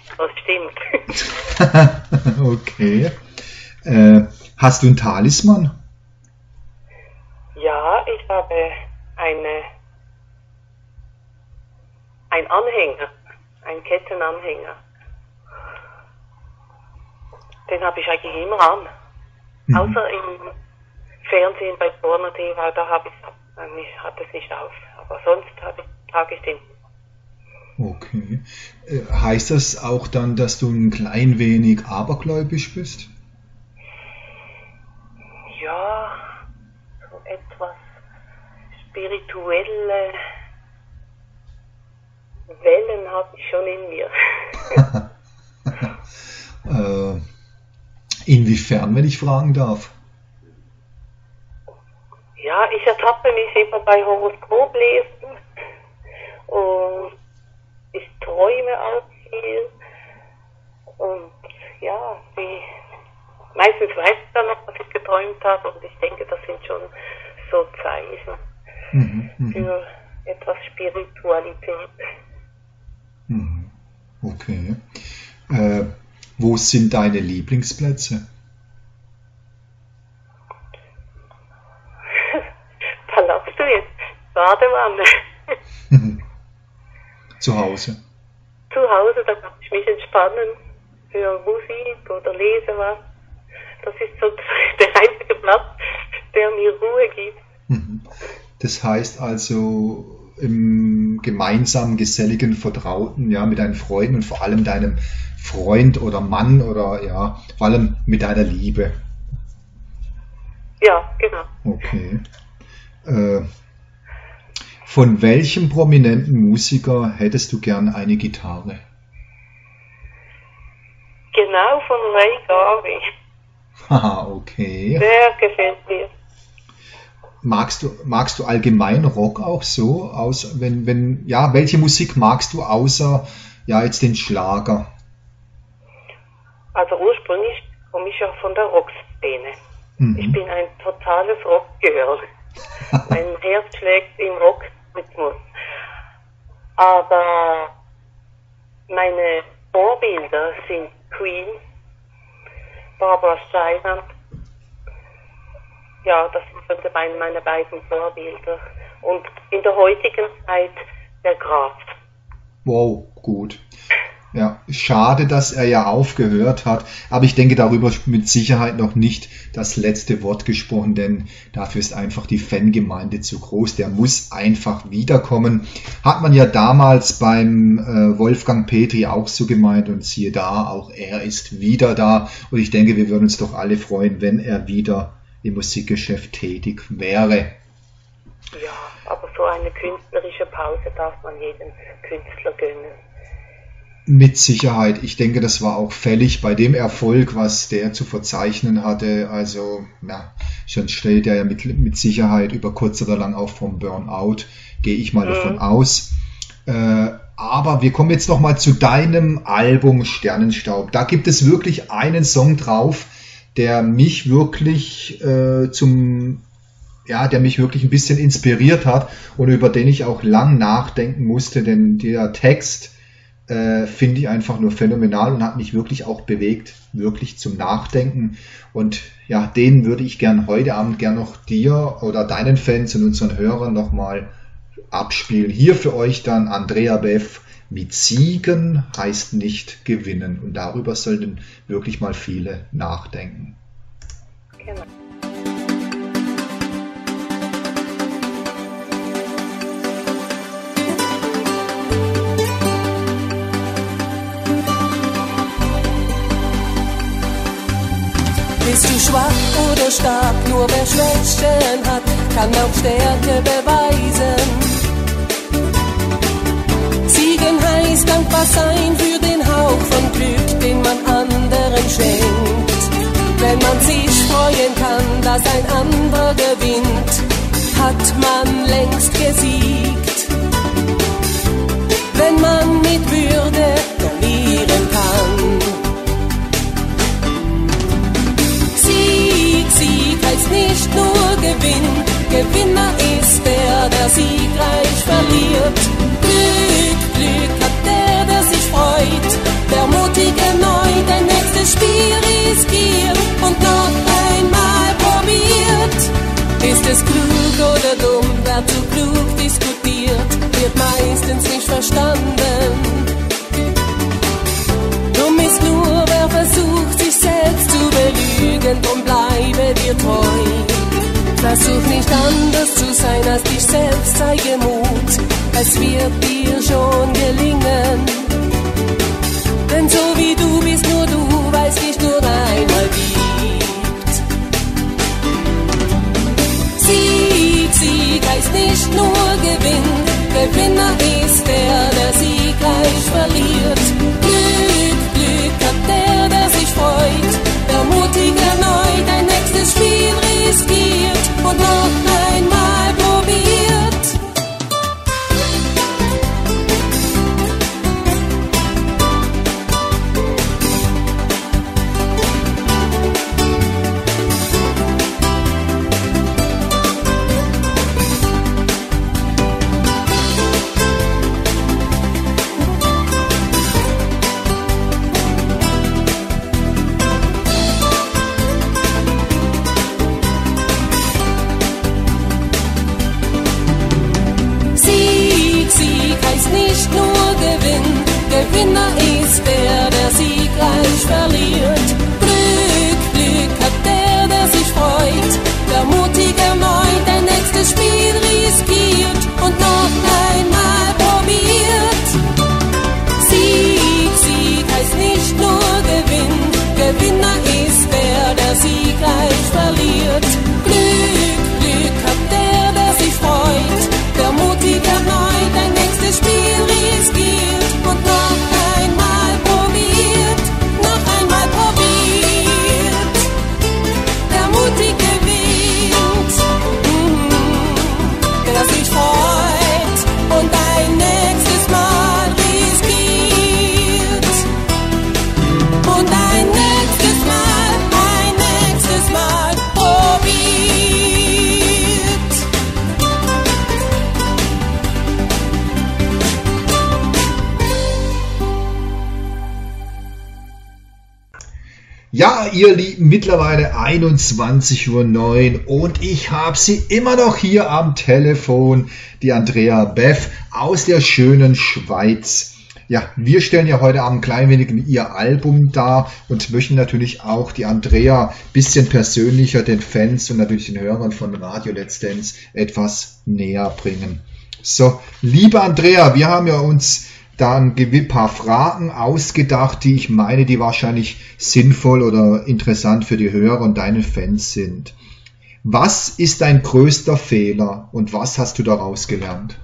das stimmt. Okay. Hast du einen Talisman? Ja, ich habe ein Anhänger, einen Kettenanhänger. Den habe ich eigentlich immer an. Außer im Fernsehen bei Porno TV, da hat es nicht auf. Aber sonst trage ich den. Okay. Heißt das auch dann, dass du ein klein wenig abergläubisch bist? Ja, so etwas spirituelle Wellen habe ich schon in mir. Inwiefern, wenn ich fragen darf? Ja, ich ertappe mich immer bei Horoskoplesen und ich träume auch viel und ja, meistens weiß ich dann noch, was ich geträumt habe und ich denke, das sind schon so Zeichen für etwas Spiritualität. Okay. Wo sind deine Lieblingsplätze? Badewanne. Zu Hause. Zu Hause, da kann ich mich entspannen, höre Musik oder lese was. Das ist so der einzige Platz, der mir Ruhe gibt. Das heißt also im gemeinsamen, geselligen, vertrauten, ja, mit deinen Freunden und vor allem deinem Freund oder Mann oder ja, vor allem mit deiner Liebe. Ja, genau. Okay. Von welchem prominenten Musiker hättest du gern eine Gitarre? Genau, von Ray Garvey. Haha, okay. Der gefällt mir. Magst du allgemein Rock auch so? Welche Musik magst du außer ja jetzt den Schlager? Also ursprünglich komme ich ja von der Rockszene. Ich bin ein totales Rockgirl. Mein Herz schlägt im Rockrhythmus. Aber meine Vorbilder sind Queen, Barbra Streisand. Ja, das sind meine beiden Vorbilder. Und in der heutigen Zeit der Graf. Wow, gut. Ja, schade, dass er ja aufgehört hat, aber ich denke, darüber mit Sicherheit noch nicht das letzte Wort gesprochen, denn dafür ist einfach die Fangemeinde zu groß. Der muss einfach wiederkommen. Hat man ja damals beim Wolfgang Petri auch so gemeint und siehe da, auch er ist wieder da. Und ich denke, wir würden uns doch alle freuen, wenn er wieder im Musikgeschäft tätig wäre. Ja, aber so eine künstlerische Pause darf man jedem Künstler gönnen. Mit Sicherheit. Ich denke, das war auch fällig bei dem Erfolg, was der zu verzeichnen hatte. Also, ja, schon steht er ja mit Sicherheit über kurz oder lang auch vom Burnout. Gehe ich mal davon aus. Aber wir kommen jetzt nochmal zu deinem Album Sternenstaub. Da gibt es wirklich einen Song drauf, der mich wirklich der mich wirklich ein bisschen inspiriert hat und über den ich auch lang nachdenken musste, denn der Text finde ich einfach nur phänomenal und hat mich wirklich auch bewegt, wirklich zum Nachdenken. Und ja, den würde ich gern heute Abend gern noch dir oder deinen Fans und unseren Hörern nochmal abspielen. Hier für euch dann Andrea Bev mit Siegen heißt nicht gewinnen. Und darüber sollten wirklich mal viele nachdenken. Genau. Bist du schwach oder stark, nur wer Schwächen hat, kann auch Stärke beweisen. Siegen heißt dankbar sein für den Hauch von Glück, den man anderen schenkt. Wenn man sich freuen kann, dass ein anderer gewinnt, hat man längst gesiegt. Wenn man mit Würde verlieren kann. Sieg heißt nicht nur Gewinn, Gewinner ist der siegreich verliert. Glück hat der sich freut, der mutige neu dein nächstes Spiel riskiert und noch einmal probiert. Ist es klug oder dumm, wer zu klug diskutiert, wird meistens nicht verstanden. Dumm ist nur, wer versucht, sich selbst zu belügen, und bleibe dir treu. Versuch nicht anders zu sein als dich selbst, zeige Mut, es wird dir schon gelingen. Denn so wie du bist, nur du weißt nicht nur einmal gibt. Sieg heißt nicht nur Gewinn, Gewinner ist der siegreich verliert. Glück hat der sich freut, der mutige neu dein nächstes Spiel riskiert und noch einmal probiert. Ja, ihr Lieben, mittlerweile 21:09 Uhr und ich habe sie immer noch hier am Telefon, die Andrea Beff aus der schönen Schweiz. Ja, wir stellen ja heute Abend ein klein wenig ihr Album dar und möchten natürlich auch die Andrea ein bisschen persönlicher den Fans und natürlich den Hörern von Radio Let's Dance etwas näher bringen. So, liebe Andrea, wir haben ja uns da ein paar Fragen ausgedacht, die ich meine, die wahrscheinlich sinnvoll oder interessant für die Hörer und deine Fans sind. Was ist dein größter Fehler und was hast du daraus gelernt?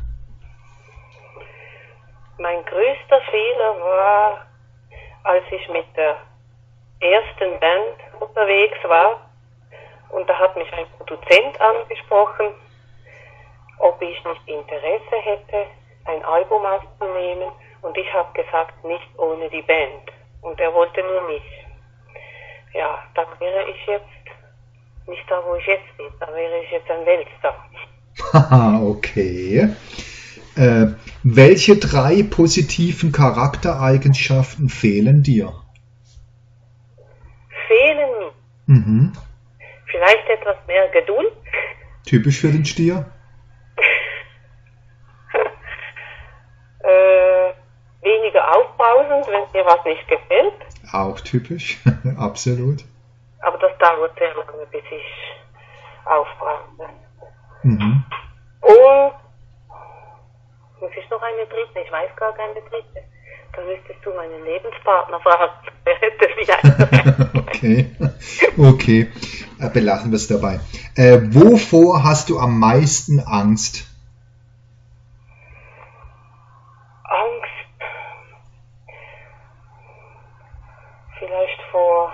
Mein größter Fehler war, als ich mit der ersten Band unterwegs war und da hat mich ein Produzent angesprochen, ob ich nicht Interesse hätte, ein Album aufzunehmen. Und ich habe gesagt, nicht ohne die Band. Und er wollte nur mich. Ja, dann wäre ich jetzt nicht da, wo ich jetzt bin. Dann wäre ich jetzt ein Weltstar. Haha, okay. Welche 3 positiven Charaktereigenschaften fehlen dir? Fehlen mir? Vielleicht etwas mehr Geduld. Typisch für den Stier? Weniger aufbrausend, wenn mir was nicht gefällt. Auch typisch, absolut. Aber das dauert sehr lange, bis ich aufbrause. Mhm. Und muss ich noch eine dritte? Ich weiß gar keine dritte. Dann müsstest du meinen Lebenspartner fragen. Wer hätte vielleicht? Okay. Belassen wir es dabei. Wovor hast du am meisten Angst? Angst? Vielleicht vor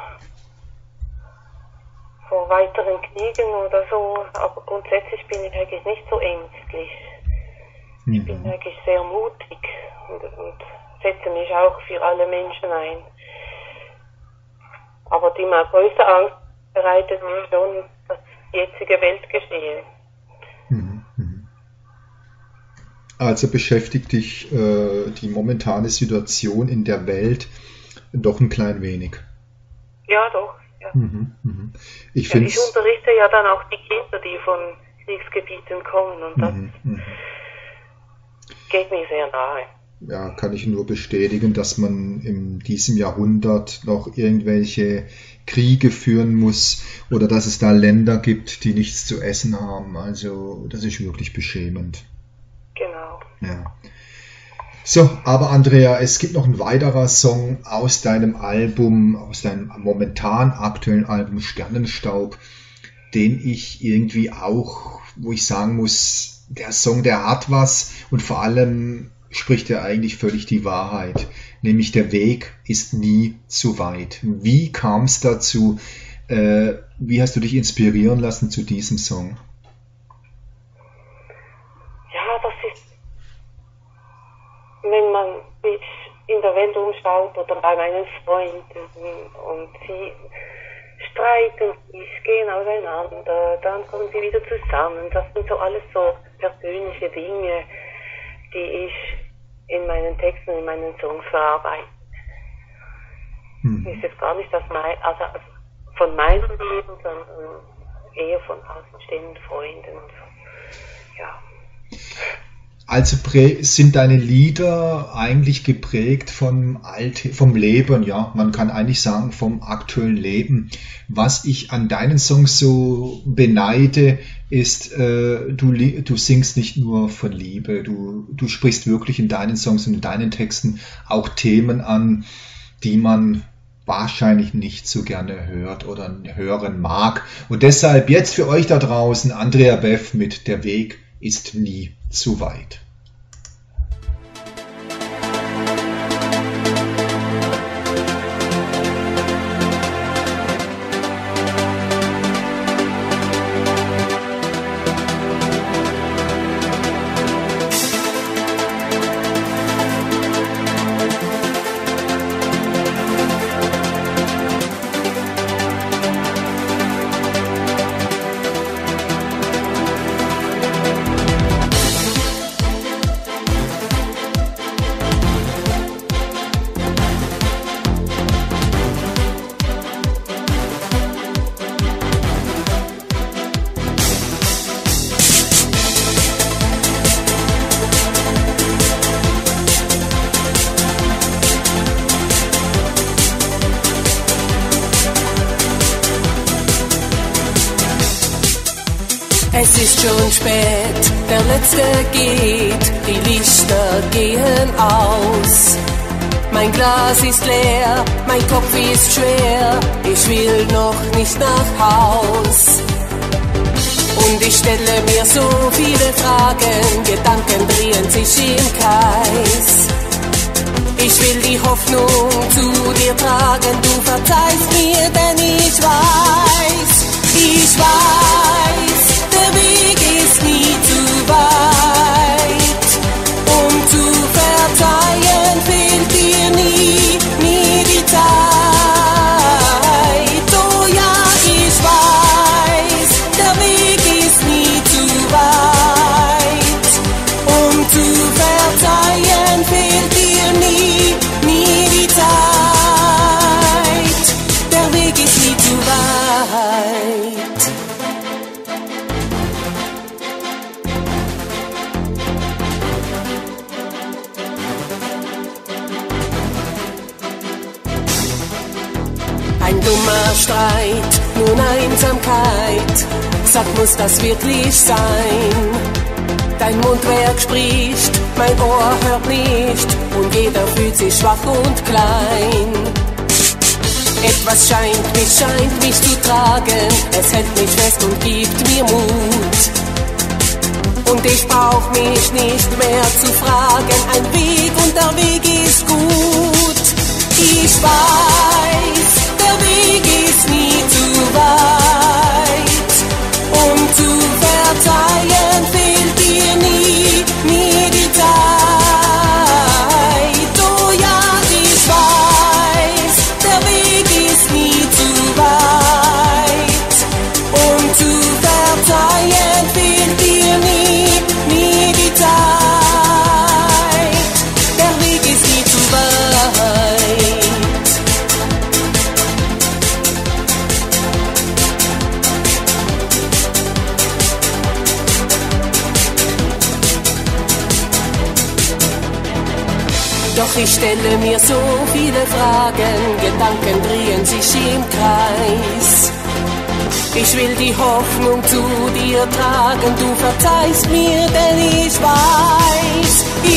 weiteren Kriegen oder so, aber grundsätzlich bin ich eigentlich nicht so ängstlich. Ich bin eigentlich sehr mutig und setze mich auch für alle Menschen ein. Aber die größte Angst bereitet mir schon das jetzige Weltgeschehen. Also beschäftigt dich die momentane Situation in der Welt doch ein klein wenig. Ja, doch. Ja. Ich unterrichte ja dann auch die Kinder, die von Kriegsgebieten kommen und das geht mir sehr nahe. Ja, kann ich nur bestätigen, dass man in diesem Jahrhundert noch irgendwelche Kriege führen muss oder dass es da Länder gibt, die nichts zu essen haben. Also das ist wirklich beschämend. Genau. Ja. So, aber Andrea, es gibt noch ein weiterer Song aus deinem Album, aus deinem momentan aktuellen Album Sternenstaub, den ich irgendwie auch, wo ich sagen muss, der Song, der hat was und vor allem spricht er eigentlich völlig die Wahrheit, nämlich der Weg ist nie zu weit. Wie kam es dazu? Wie hast du dich inspirieren lassen zu diesem Song? Ja, das ist, wenn man sich in der Welt umschaut oder bei meinen Freunden und sie streiten sich, gehen auseinander, dann kommen sie wieder zusammen. Das sind so alles so persönliche Dinge, die ich in meinen Texten, in meinen Songs verarbeite. Ist jetzt gar nicht also von meinem Leben, sondern eher von außenstehenden Freunden und so. Ja. Also sind deine Lieder eigentlich geprägt vom Leben, ja, man kann eigentlich sagen vom aktuellen Leben. Was ich an deinen Songs so beneide, ist, du singst nicht nur von Liebe, du sprichst wirklich in deinen Songs und in deinen Texten auch Themen an, die man wahrscheinlich nicht so gerne hört oder hören mag. Und deshalb jetzt für euch da draußen Andrea Beff mit Der Weg ist nie zu weit. Es ist schon spät, der letzte geht, die Lichter gehen aus. Mein Glas ist leer, mein Kopf ist schwer, ich will noch nicht nach Haus. Und ich stelle mir so viele Fragen, Gedanken drehen sich im Kreis. Ich will die Hoffnung zu dir tragen, du verzeihst mir, denn ich weiß, der Weg ist nie zu weit. Um zu verzeihen fehlt dir nie die Zeit. Oh ja, ich weiß, der Weg ist nie zu weit. Um zu verzeihen fehlt dir nie die Zeit. Der Weg ist nie zu weit. Ein dummer Streit, nun Einsamkeit. Sag, muss das wirklich sein? Dein Mundwerk spricht, mein Ohr hört nicht und jeder fühlt sich schwach und klein. Etwas scheint mich zu tragen, es hält mich fest und gibt mir Mut. Und ich brauch mich nicht mehr zu fragen, ein Weg und der Weg ist gut. Ich weiß, der Weg ist nie zu weit. Um zu verzeihen fehlt dir nie die Zeit. Oh ja, ich weiß, der Weg ist nie zu weit. Um zu verzeihen fehlt dir nie die Zeit. Der Weg ist nie zu weit. Doch ich stelle mir so viele Fragen, Gedanken drehen sich im Kreis. Ich will die Hoffnung zu dir tragen, du verzeihst mir, denn ich weiß,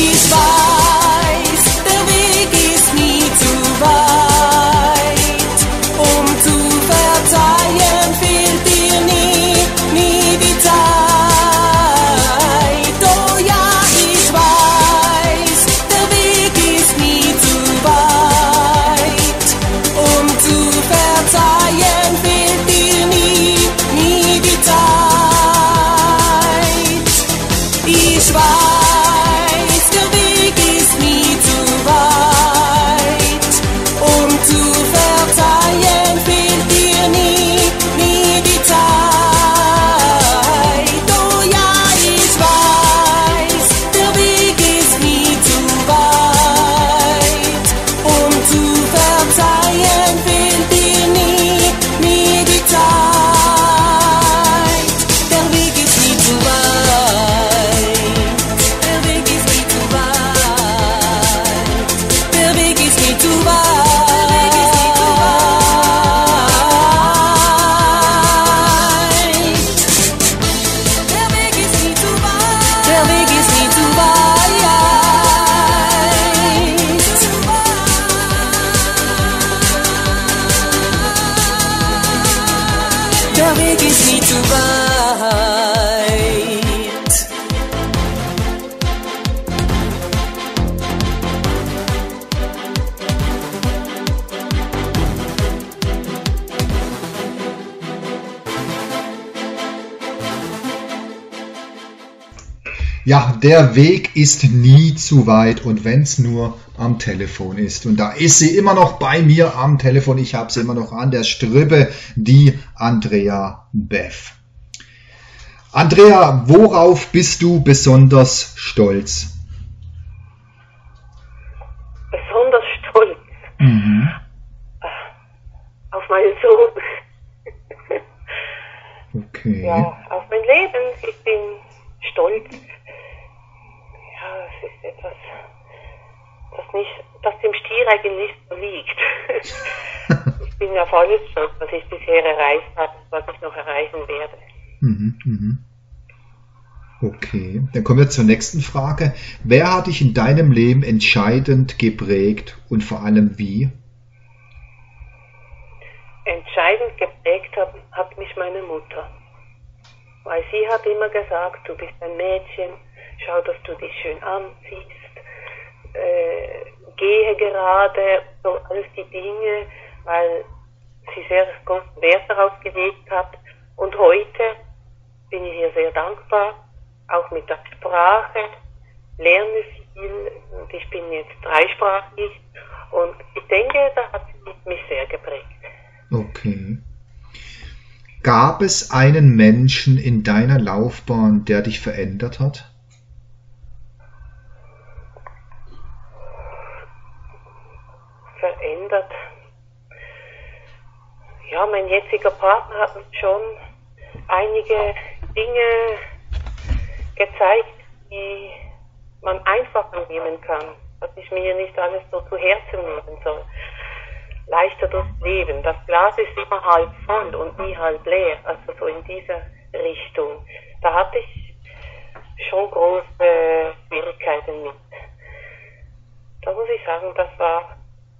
der Weg ist nie zu weit. Um zu verzeihen fehlt dir nie die Zeit. Oh ja, ich weiß, der Weg ist nie zu weit. Um zu verzeihen fehlt dir nie die Zeit. Ich weiß, der Weg ist nie zu weit. Um zu verzeihen fehlt dir nie die Zeit. Oh ja, ich weiß, der Weg ist nie zu weit. Um zu verzeihen fehlt dir nie die Zeit. Der Weg ist nie zu weit. Der Weg ist nie zu weit. Der Weg ist nie zu weit. Der Weg ist nie zu weit. Der Weg ist nie zu weit. Der Weg ist nie zu weit. Ja, der Weg ist nie zu weit und wenn es nur am Telefon ist. Und da ist sie immer noch bei mir am Telefon. Ich habe sie immer noch an der Strippe, die Andrea Beff. Andrea, worauf bist du besonders stolz? Besonders stolz auf meinen Sohn. Okay. Ja, auf mein Leben. Ich bin stolz. Ja, es ist etwas, das dem Stier eigentlich nicht so liegt. Ich bin auf alles stolz, was ich bisher erreicht habe, was ich noch erreichen werde. Okay, dann kommen wir zur nächsten Frage. Wer hat dich in deinem Leben entscheidend geprägt und vor allem wie? Entscheidend geprägt hat mich meine Mutter. Weil sie hat immer gesagt, du bist ein Mädchen, schau, dass du dich schön anziehst, gehe gerade, so alles die Dinge, weil sie sehr großen Wert darauf gelegt hat. Und heute bin ich ihr sehr dankbar, auch mit der Sprache, lerne viel und ich bin jetzt dreisprachig und ich denke, da hat sie mich sehr geprägt. Okay. Gab es einen Menschen in deiner Laufbahn, der dich verändert hat? Verändert? Ja, mein jetziger Partner hat mir schon einige Dinge gezeigt, die man einfach annehmen kann, dass ich mir nicht alles so zu Herzen nehmen soll. Leichter durchs Leben. Das Glas ist immer halb voll und nie halb leer, also so in dieser Richtung. Da hatte ich schon große Schwierigkeiten mit. Da muss ich sagen, das war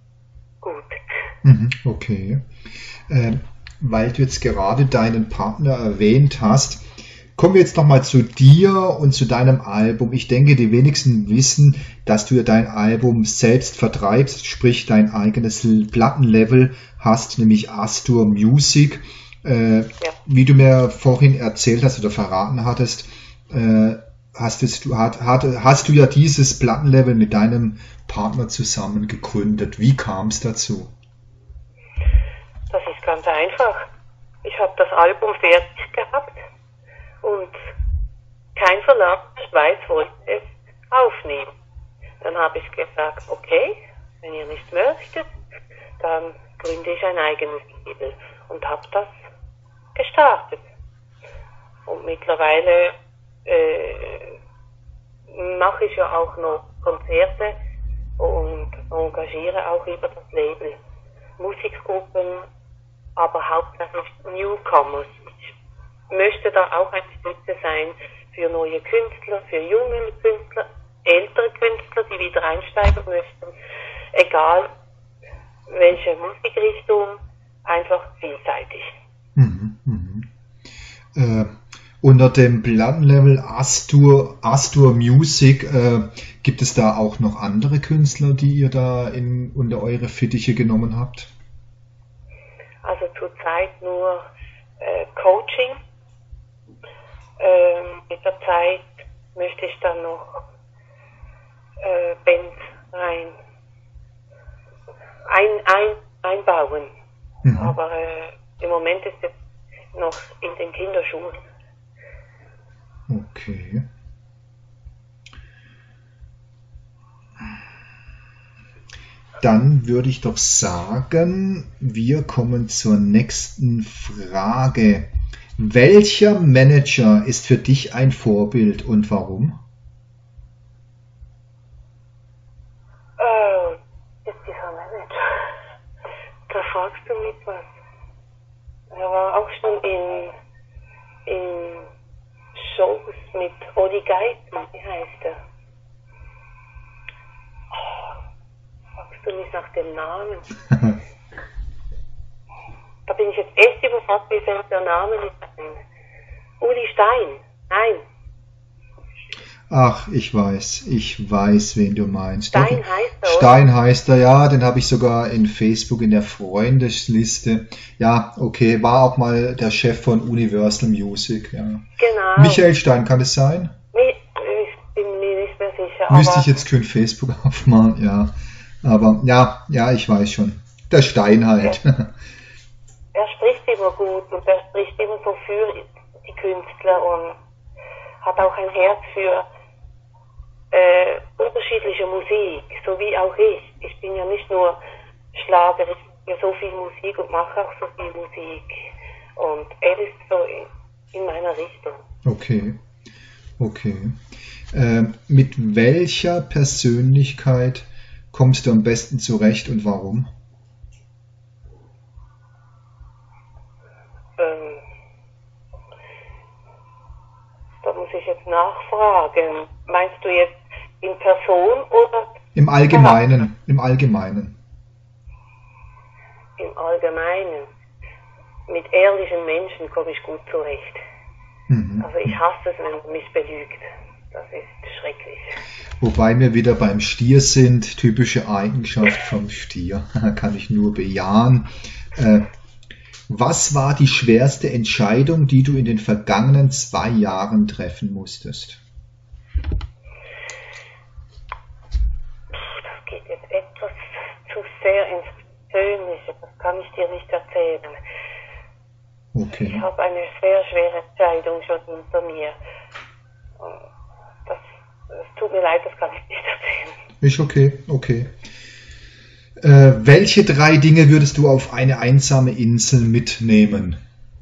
gut. Okay. Weil du jetzt gerade deinen Partner erwähnt hast, kommen wir jetzt nochmal zu dir und zu deinem Album. Ich denke, die wenigsten wissen, dass du ja dein Album selbst vertreibst, sprich dein eigenes Plattenlevel hast, nämlich Astur Music. Wie du mir vorhin erzählt hast oder verraten hattest, hast du ja dieses Plattenlevel mit deinem Partner zusammen gegründet. Wie kam es dazu? Das ist ganz einfach. Ich habe das Album fertig gehabt und kein Verlag in der Schweiz wollte es aufnehmen. Dann habe ich gesagt, okay, wenn ihr nicht möchtet, dann gründe ich ein eigenes Label und habe das gestartet. Und mittlerweile mache ich ja auch noch Konzerte und engagiere auch über das Label Musikgruppen, aber hauptsächlich Newcomers. Ich möchte da auch eine Stütze sein für neue Künstler, für junge Künstler, ältere Künstler, die wieder einsteigen möchten, egal welche Musikrichtung, einfach vielseitig. Unter dem Plattenlevel Astur Music, gibt es da auch noch andere Künstler, die ihr da unter eure Fittiche genommen habt? Also zurzeit nur Coaching. Mit der Zeit möchte ich dann noch Bands einbauen. Aber im Moment ist es noch in den Kinderschuhen. Okay. Dann würde ich doch sagen, wir kommen zur nächsten Frage. Welcher Manager ist für dich ein Vorbild und warum? Ist dieser Manager? Da fragst du mich was. Er war auch schon in Shows mit Odi Geithner, wie heißt er? Fragst du mich nach dem Namen? Da bin ich jetzt echt überfragt, wie fällt der Name nicht ein? Uli Stein, nein. Ach, ich weiß, wen du meinst. Stein heißt er, Stein heißt er, ja, den habe ich sogar in Facebook in der Freundesliste. Ja, okay, war auch mal der Chef von Universal Music, ja. Genau. Michael Stein, kann es sein? Ich bin mir nicht mehr sicher. Müsste ich jetzt kein Facebook aufmachen, ja. Aber ja, ich weiß schon. Der Stein halt. Er spricht immer gut und er spricht immer so für die Künstler und hat auch ein Herz für unterschiedliche Musik, so wie auch ich. Ich bin ja nicht nur Schlager, ich mache so viel Musik und mache auch so viel Musik. Und er ist so in meiner Richtung. Okay. Mit welcher Persönlichkeit kommst du am besten zurecht und warum? Da muss ich jetzt nachfragen. Meinst du jetzt in Person oder? Im Allgemeinen. Im Allgemeinen. Im Allgemeinen. Mit ehrlichen Menschen komme ich gut zurecht. Also ich hasse es, wenn man mich belügt. Das ist schrecklich. Wobei wir wieder beim Stier sind, typische Eigenschaft vom Stier, kann ich nur bejahen. Was war die schwerste Entscheidung, die du in den vergangenen 2 Jahren treffen musstest? Das geht jetzt etwas zu sehr ins Persönliche, das kann ich dir nicht erzählen. Okay. Ich habe eine sehr schwere Entscheidung schon hinter mir. Es tut mir leid, das kann ich nicht erzählen. Ist okay. Welche 3 Dinge würdest du auf eine einsame Insel mitnehmen?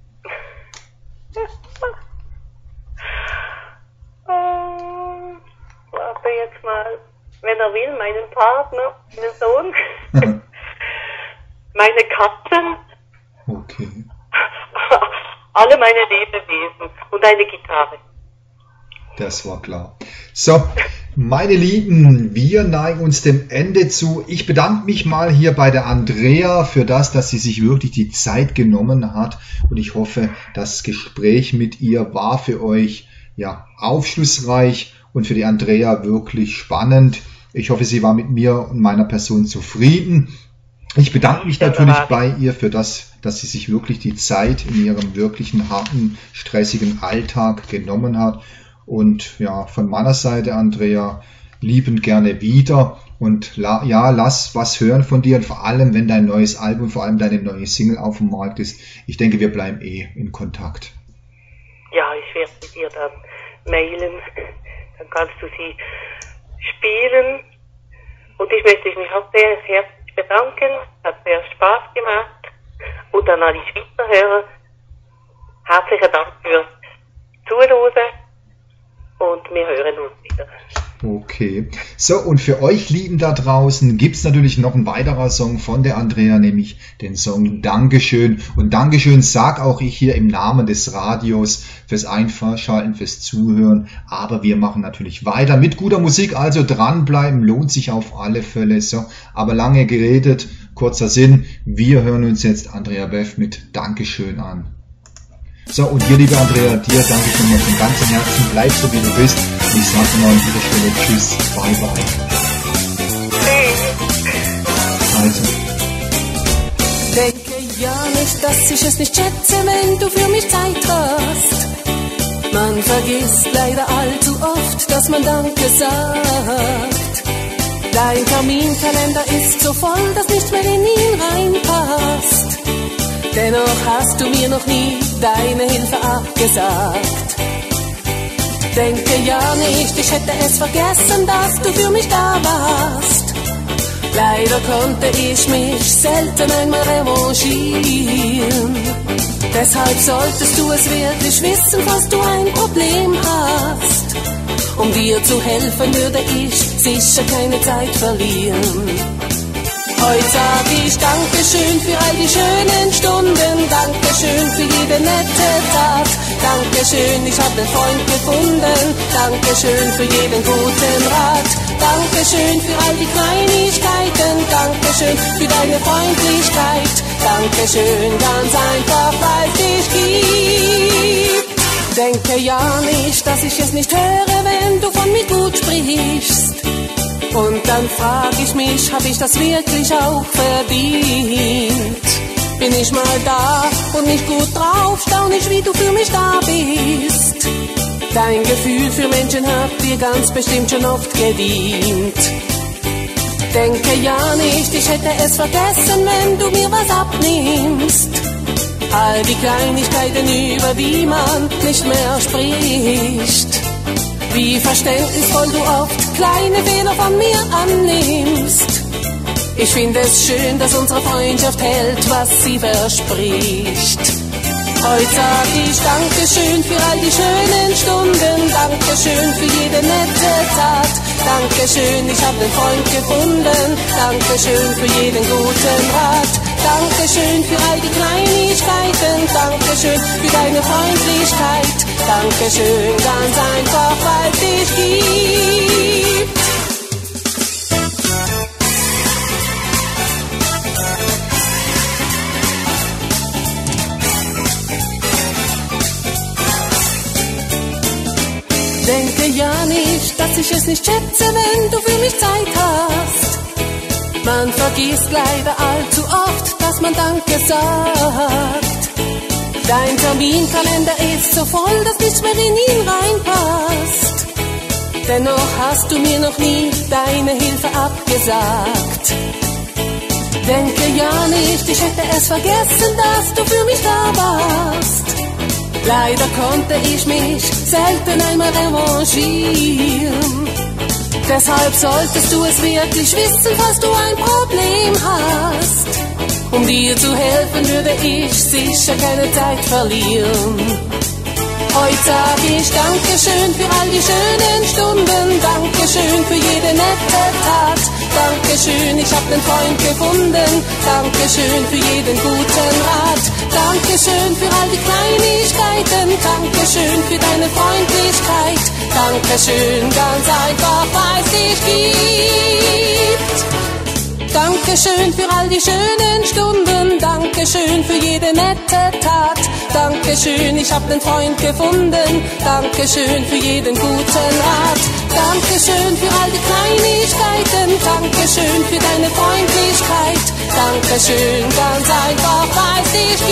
Warte jetzt mal, wenn er will, meinen Partner, meinen Sohn, meine Katzen, Okay. alle meine Lebewesen und eine Gitarre. Das war klar. So, meine Lieben, wir neigen uns dem Ende zu. Ich bedanke mich mal hier bei der Andrea für das, dass sie sich wirklich die Zeit genommen hat. Und ich hoffe, das Gespräch mit ihr war für euch ja aufschlussreich und für die Andrea wirklich spannend. Ich hoffe, sie war mit mir und meiner Person zufrieden. Ich bedanke mich natürlich bei ihr für das, dass sie sich wirklich die Zeit in ihrem wirklichen harten, stressigen Alltag genommen hat. Und ja, von meiner Seite, Andrea, liebend gerne wieder. Und lass was hören von dir. Und vor allem, wenn dein neues Album, vor allem deine neue Single auf dem Markt ist. Ich denke, wir bleiben in Kontakt. Ja, ich werde dir dann mailen. Dann kannst du sie spielen. Und ich möchte mich auch sehr herzlich bedanken. Hat sehr Spaß gemacht. Und an alle Schweizerhörer, herzlichen Dank für Zuhören. Und wir hören uns wieder. Okay. So, und für euch Lieben da draußen gibt's natürlich noch ein weiterer Song von der Andrea, nämlich den Song Dankeschön. Und Dankeschön sag auch ich hier im Namen des Radios fürs Einschalten, fürs Zuhören. Aber wir machen natürlich weiter mit guter Musik, also dranbleiben, lohnt sich auf alle Fälle. So, aber lange geredet, kurzer Sinn. Wir hören uns jetzt Andrea Beff mit Dankeschön an. So, und dir, liebe Andrea, dir danke ich nochmal von ganzem Herzen. Bleib so, wie du bist. Und ich sage mal an dieser Stelle Tschüss, bye bye. Also. Denke ja nicht, dass ich es nicht schätze, wenn du für mich Zeit hast. Man vergisst leider allzu oft, dass man Danke sagt. Dein Terminkalender ist so voll, dass nichts mehr in ihn reinpasst. Dennoch hast du mir noch nie deine Hilfe abgesagt. Denke ja nicht, ich hätte es vergessen, dass du für mich da warst. Leider konnte ich mich selten einmal revanchieren. Deshalb solltest du es wirklich wissen, falls du ein Problem hast. Um dir zu helfen, würde ich sicher keine Zeit verlieren. Heute sag ich Dankeschön für all die schönen Stunden, Dankeschön für jede nette Tat, Dankeschön, ich hab den Freund gefunden, Dankeschön für jeden guten Rat, Dankeschön für all die Kleinigkeiten, Dankeschön für deine Freundlichkeit, Dankeschön, ganz einfach, weil es dich gibt. Denke ja nicht, dass ich es nicht höre, wenn du von mir gut sprichst. Und dann frag ich mich, hab ich das wirklich auch verdient? Bin ich mal da und nicht gut drauf, staun ich, wie du für mich da bist. Dein Gefühl für Menschen hat dir ganz bestimmt schon oft gedient. Denke ja nicht, ich hätte es vergessen, wenn du mir was abnimmst. All die Kleinigkeiten, über die man nicht mehr spricht. Wie verständnisvoll du oft kleine Fehler von mir annimmst. Ich finde es schön, dass unsere Freundschaft hält, was sie verspricht. Heute sag ich Dankeschön für all die schönen Stunden, Dankeschön für jede nette Tat, Dankeschön, ich hab den Freund gefunden, Dankeschön für jeden guten Rat, Dankeschön für all die Kleinigkeiten, Dankeschön für deine Freundlichkeit, Dankeschön ganz einfach, weil es dich gibt. Denke ja nicht, dass ich es nicht schätze, wenn du für mich Zeit hast. Man vergisst leider allzu oft, dass man Danke sagt. Dein Terminkalender ist so voll, dass nichts mehr in ihn reinpasst. Dennoch hast du mir noch nie deine Hilfe abgesagt. Denke ja nicht, ich hätte es vergessen, dass du für mich da warst. Leider konnte ich mich selten einmal revanchieren. Deshalb solltest du es wirklich wissen, falls du ein Problem hast. Um dir zu helfen, würde ich sicher keine Zeit verlieren. Heute sag ich Dankeschön für all die schönen Stunden, Dankeschön für jede nette Tat, Dankeschön, ich hab nen Freund gefunden, Dankeschön für jeden guten Rat, Dankeschön für all die Kleinigkeiten, Dankeschön für deine Freundlichkeit, Dankeschön, ganz einfach, weil es dich gibt. Dankeschön für all die schönen Stunden, Dankeschön für jede nette Tat, Dankeschön, ich hab nen Freund gefunden, Dankeschön für jeden guten Rat, Dankeschön für all die Kleinigkeiten, Dankeschön für deine Freundlichkeit, Dankeschön, ganz einfach, weil es dich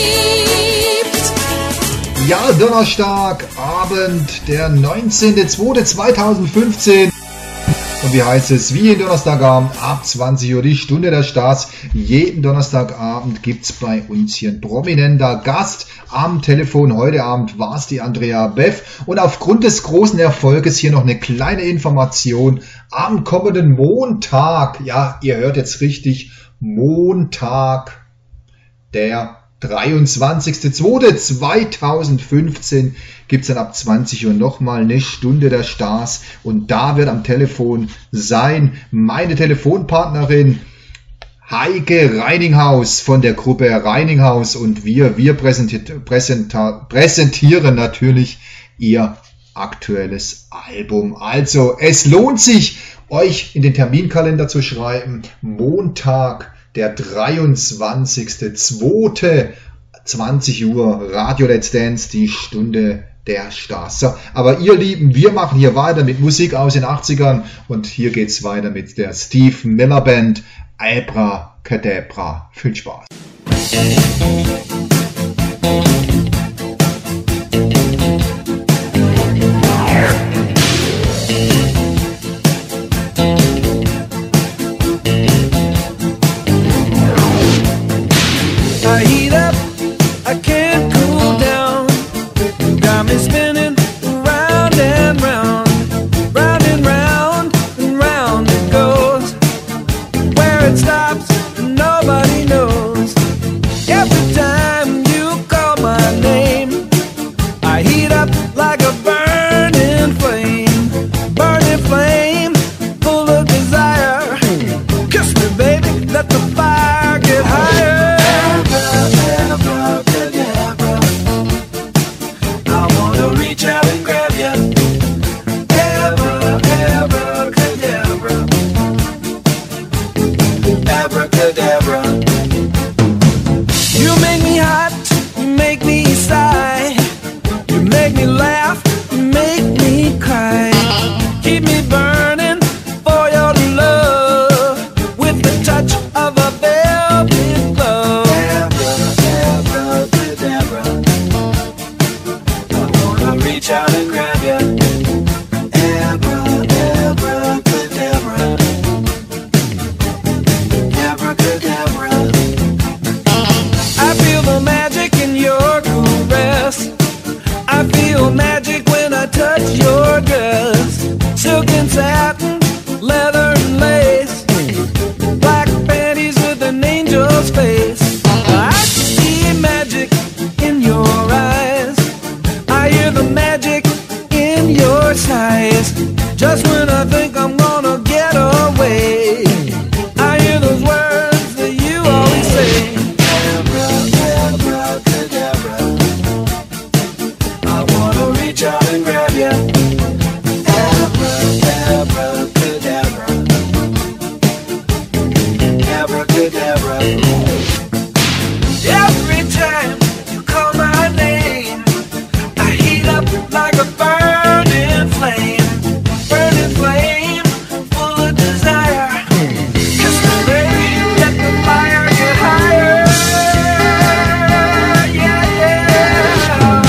gibt. Ja, Donnerstagabend, der 19.02.2015. Und wie heißt es? Wie jeden Donnerstagabend ab 20 Uhr, die Stunde der Stars. Jeden Donnerstagabend gibt's bei uns hier ein prominenter Gast am Telefon. Heute Abend war es die Andrea Beff. Und aufgrund des großen Erfolges hier noch eine kleine Information. Am kommenden Montag, ja, ihr hört jetzt richtig, Montag, der 23.02.2015 gibt's dann ab 20 Uhr nochmal eine Stunde der Stars und da wird am Telefon sein meine Telefonpartnerin Heike Reininghaus von der Gruppe Reininghaus und wir präsentieren natürlich ihr aktuelles Album. Also es lohnt sich, euch in den Terminkalender zu schreiben. Montag, der 23.02. 20 Uhr, Radio Let's Dance, die Stunde der Stars. So, aber ihr Lieben, wir machen hier weiter mit Musik aus den 80ern und hier geht's weiter mit der Steve Miller Band, Abracadabra. Viel Spaß. Stops, nobody knows. Every time you call my abracadabra. Every time you call my name, I heat up like a burning flame, full of desire. Kiss me, baby, let the fire get higher. Yeah, yeah.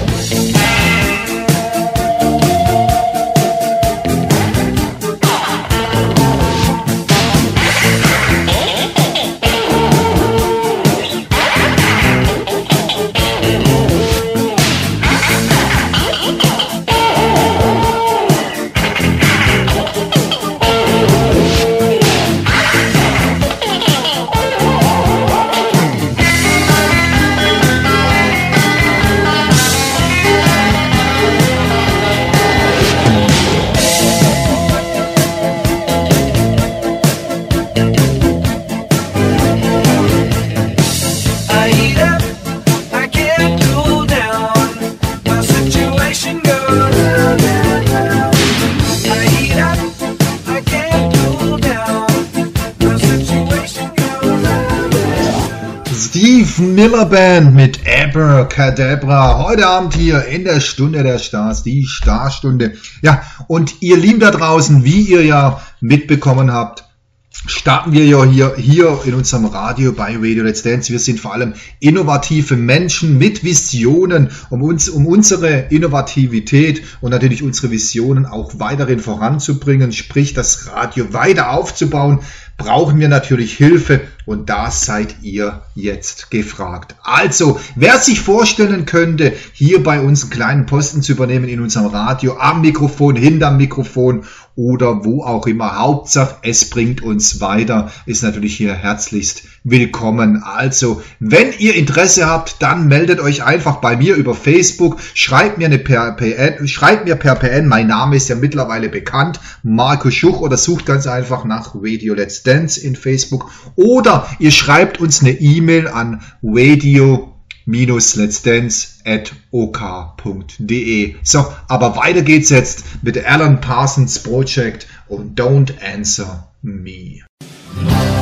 Miller Band mit Abracadabra. Heute Abend hier in der Stunde der Stars, die Starstunde. Ja, und ihr Lieben da draußen, wie ihr ja mitbekommen habt, starten wir ja hier in unserem Radio bei Radio Let's Dance. Wir sind vor allem innovative Menschen mit Visionen, um unsere Innovativität und natürlich unsere Visionen auch weiterhin voranzubringen, sprich das Radio weiter aufzubauen, brauchen wir natürlich Hilfe und da seid ihr jetzt gefragt. Also, wer sich vorstellen könnte, hier bei uns einen kleinen Posten zu übernehmen in unserem Radio, am Mikrofon, hinterm Mikrofon oder wo auch immer, Hauptsache es bringt uns weiter, ist natürlich hier herzlichst willkommen. Also, wenn ihr Interesse habt, dann meldet euch einfach bei mir über Facebook, schreibt mir per PN, mein Name ist ja mittlerweile bekannt, Marco Schuch, oder sucht ganz einfach nach Radio Let's Dance in Facebook, oder ihr schreibt uns eine E-Mail an radio-let'sdance@ok.de. So, aber weiter geht's jetzt mit Alan Parsons Project und Don't Answer Me.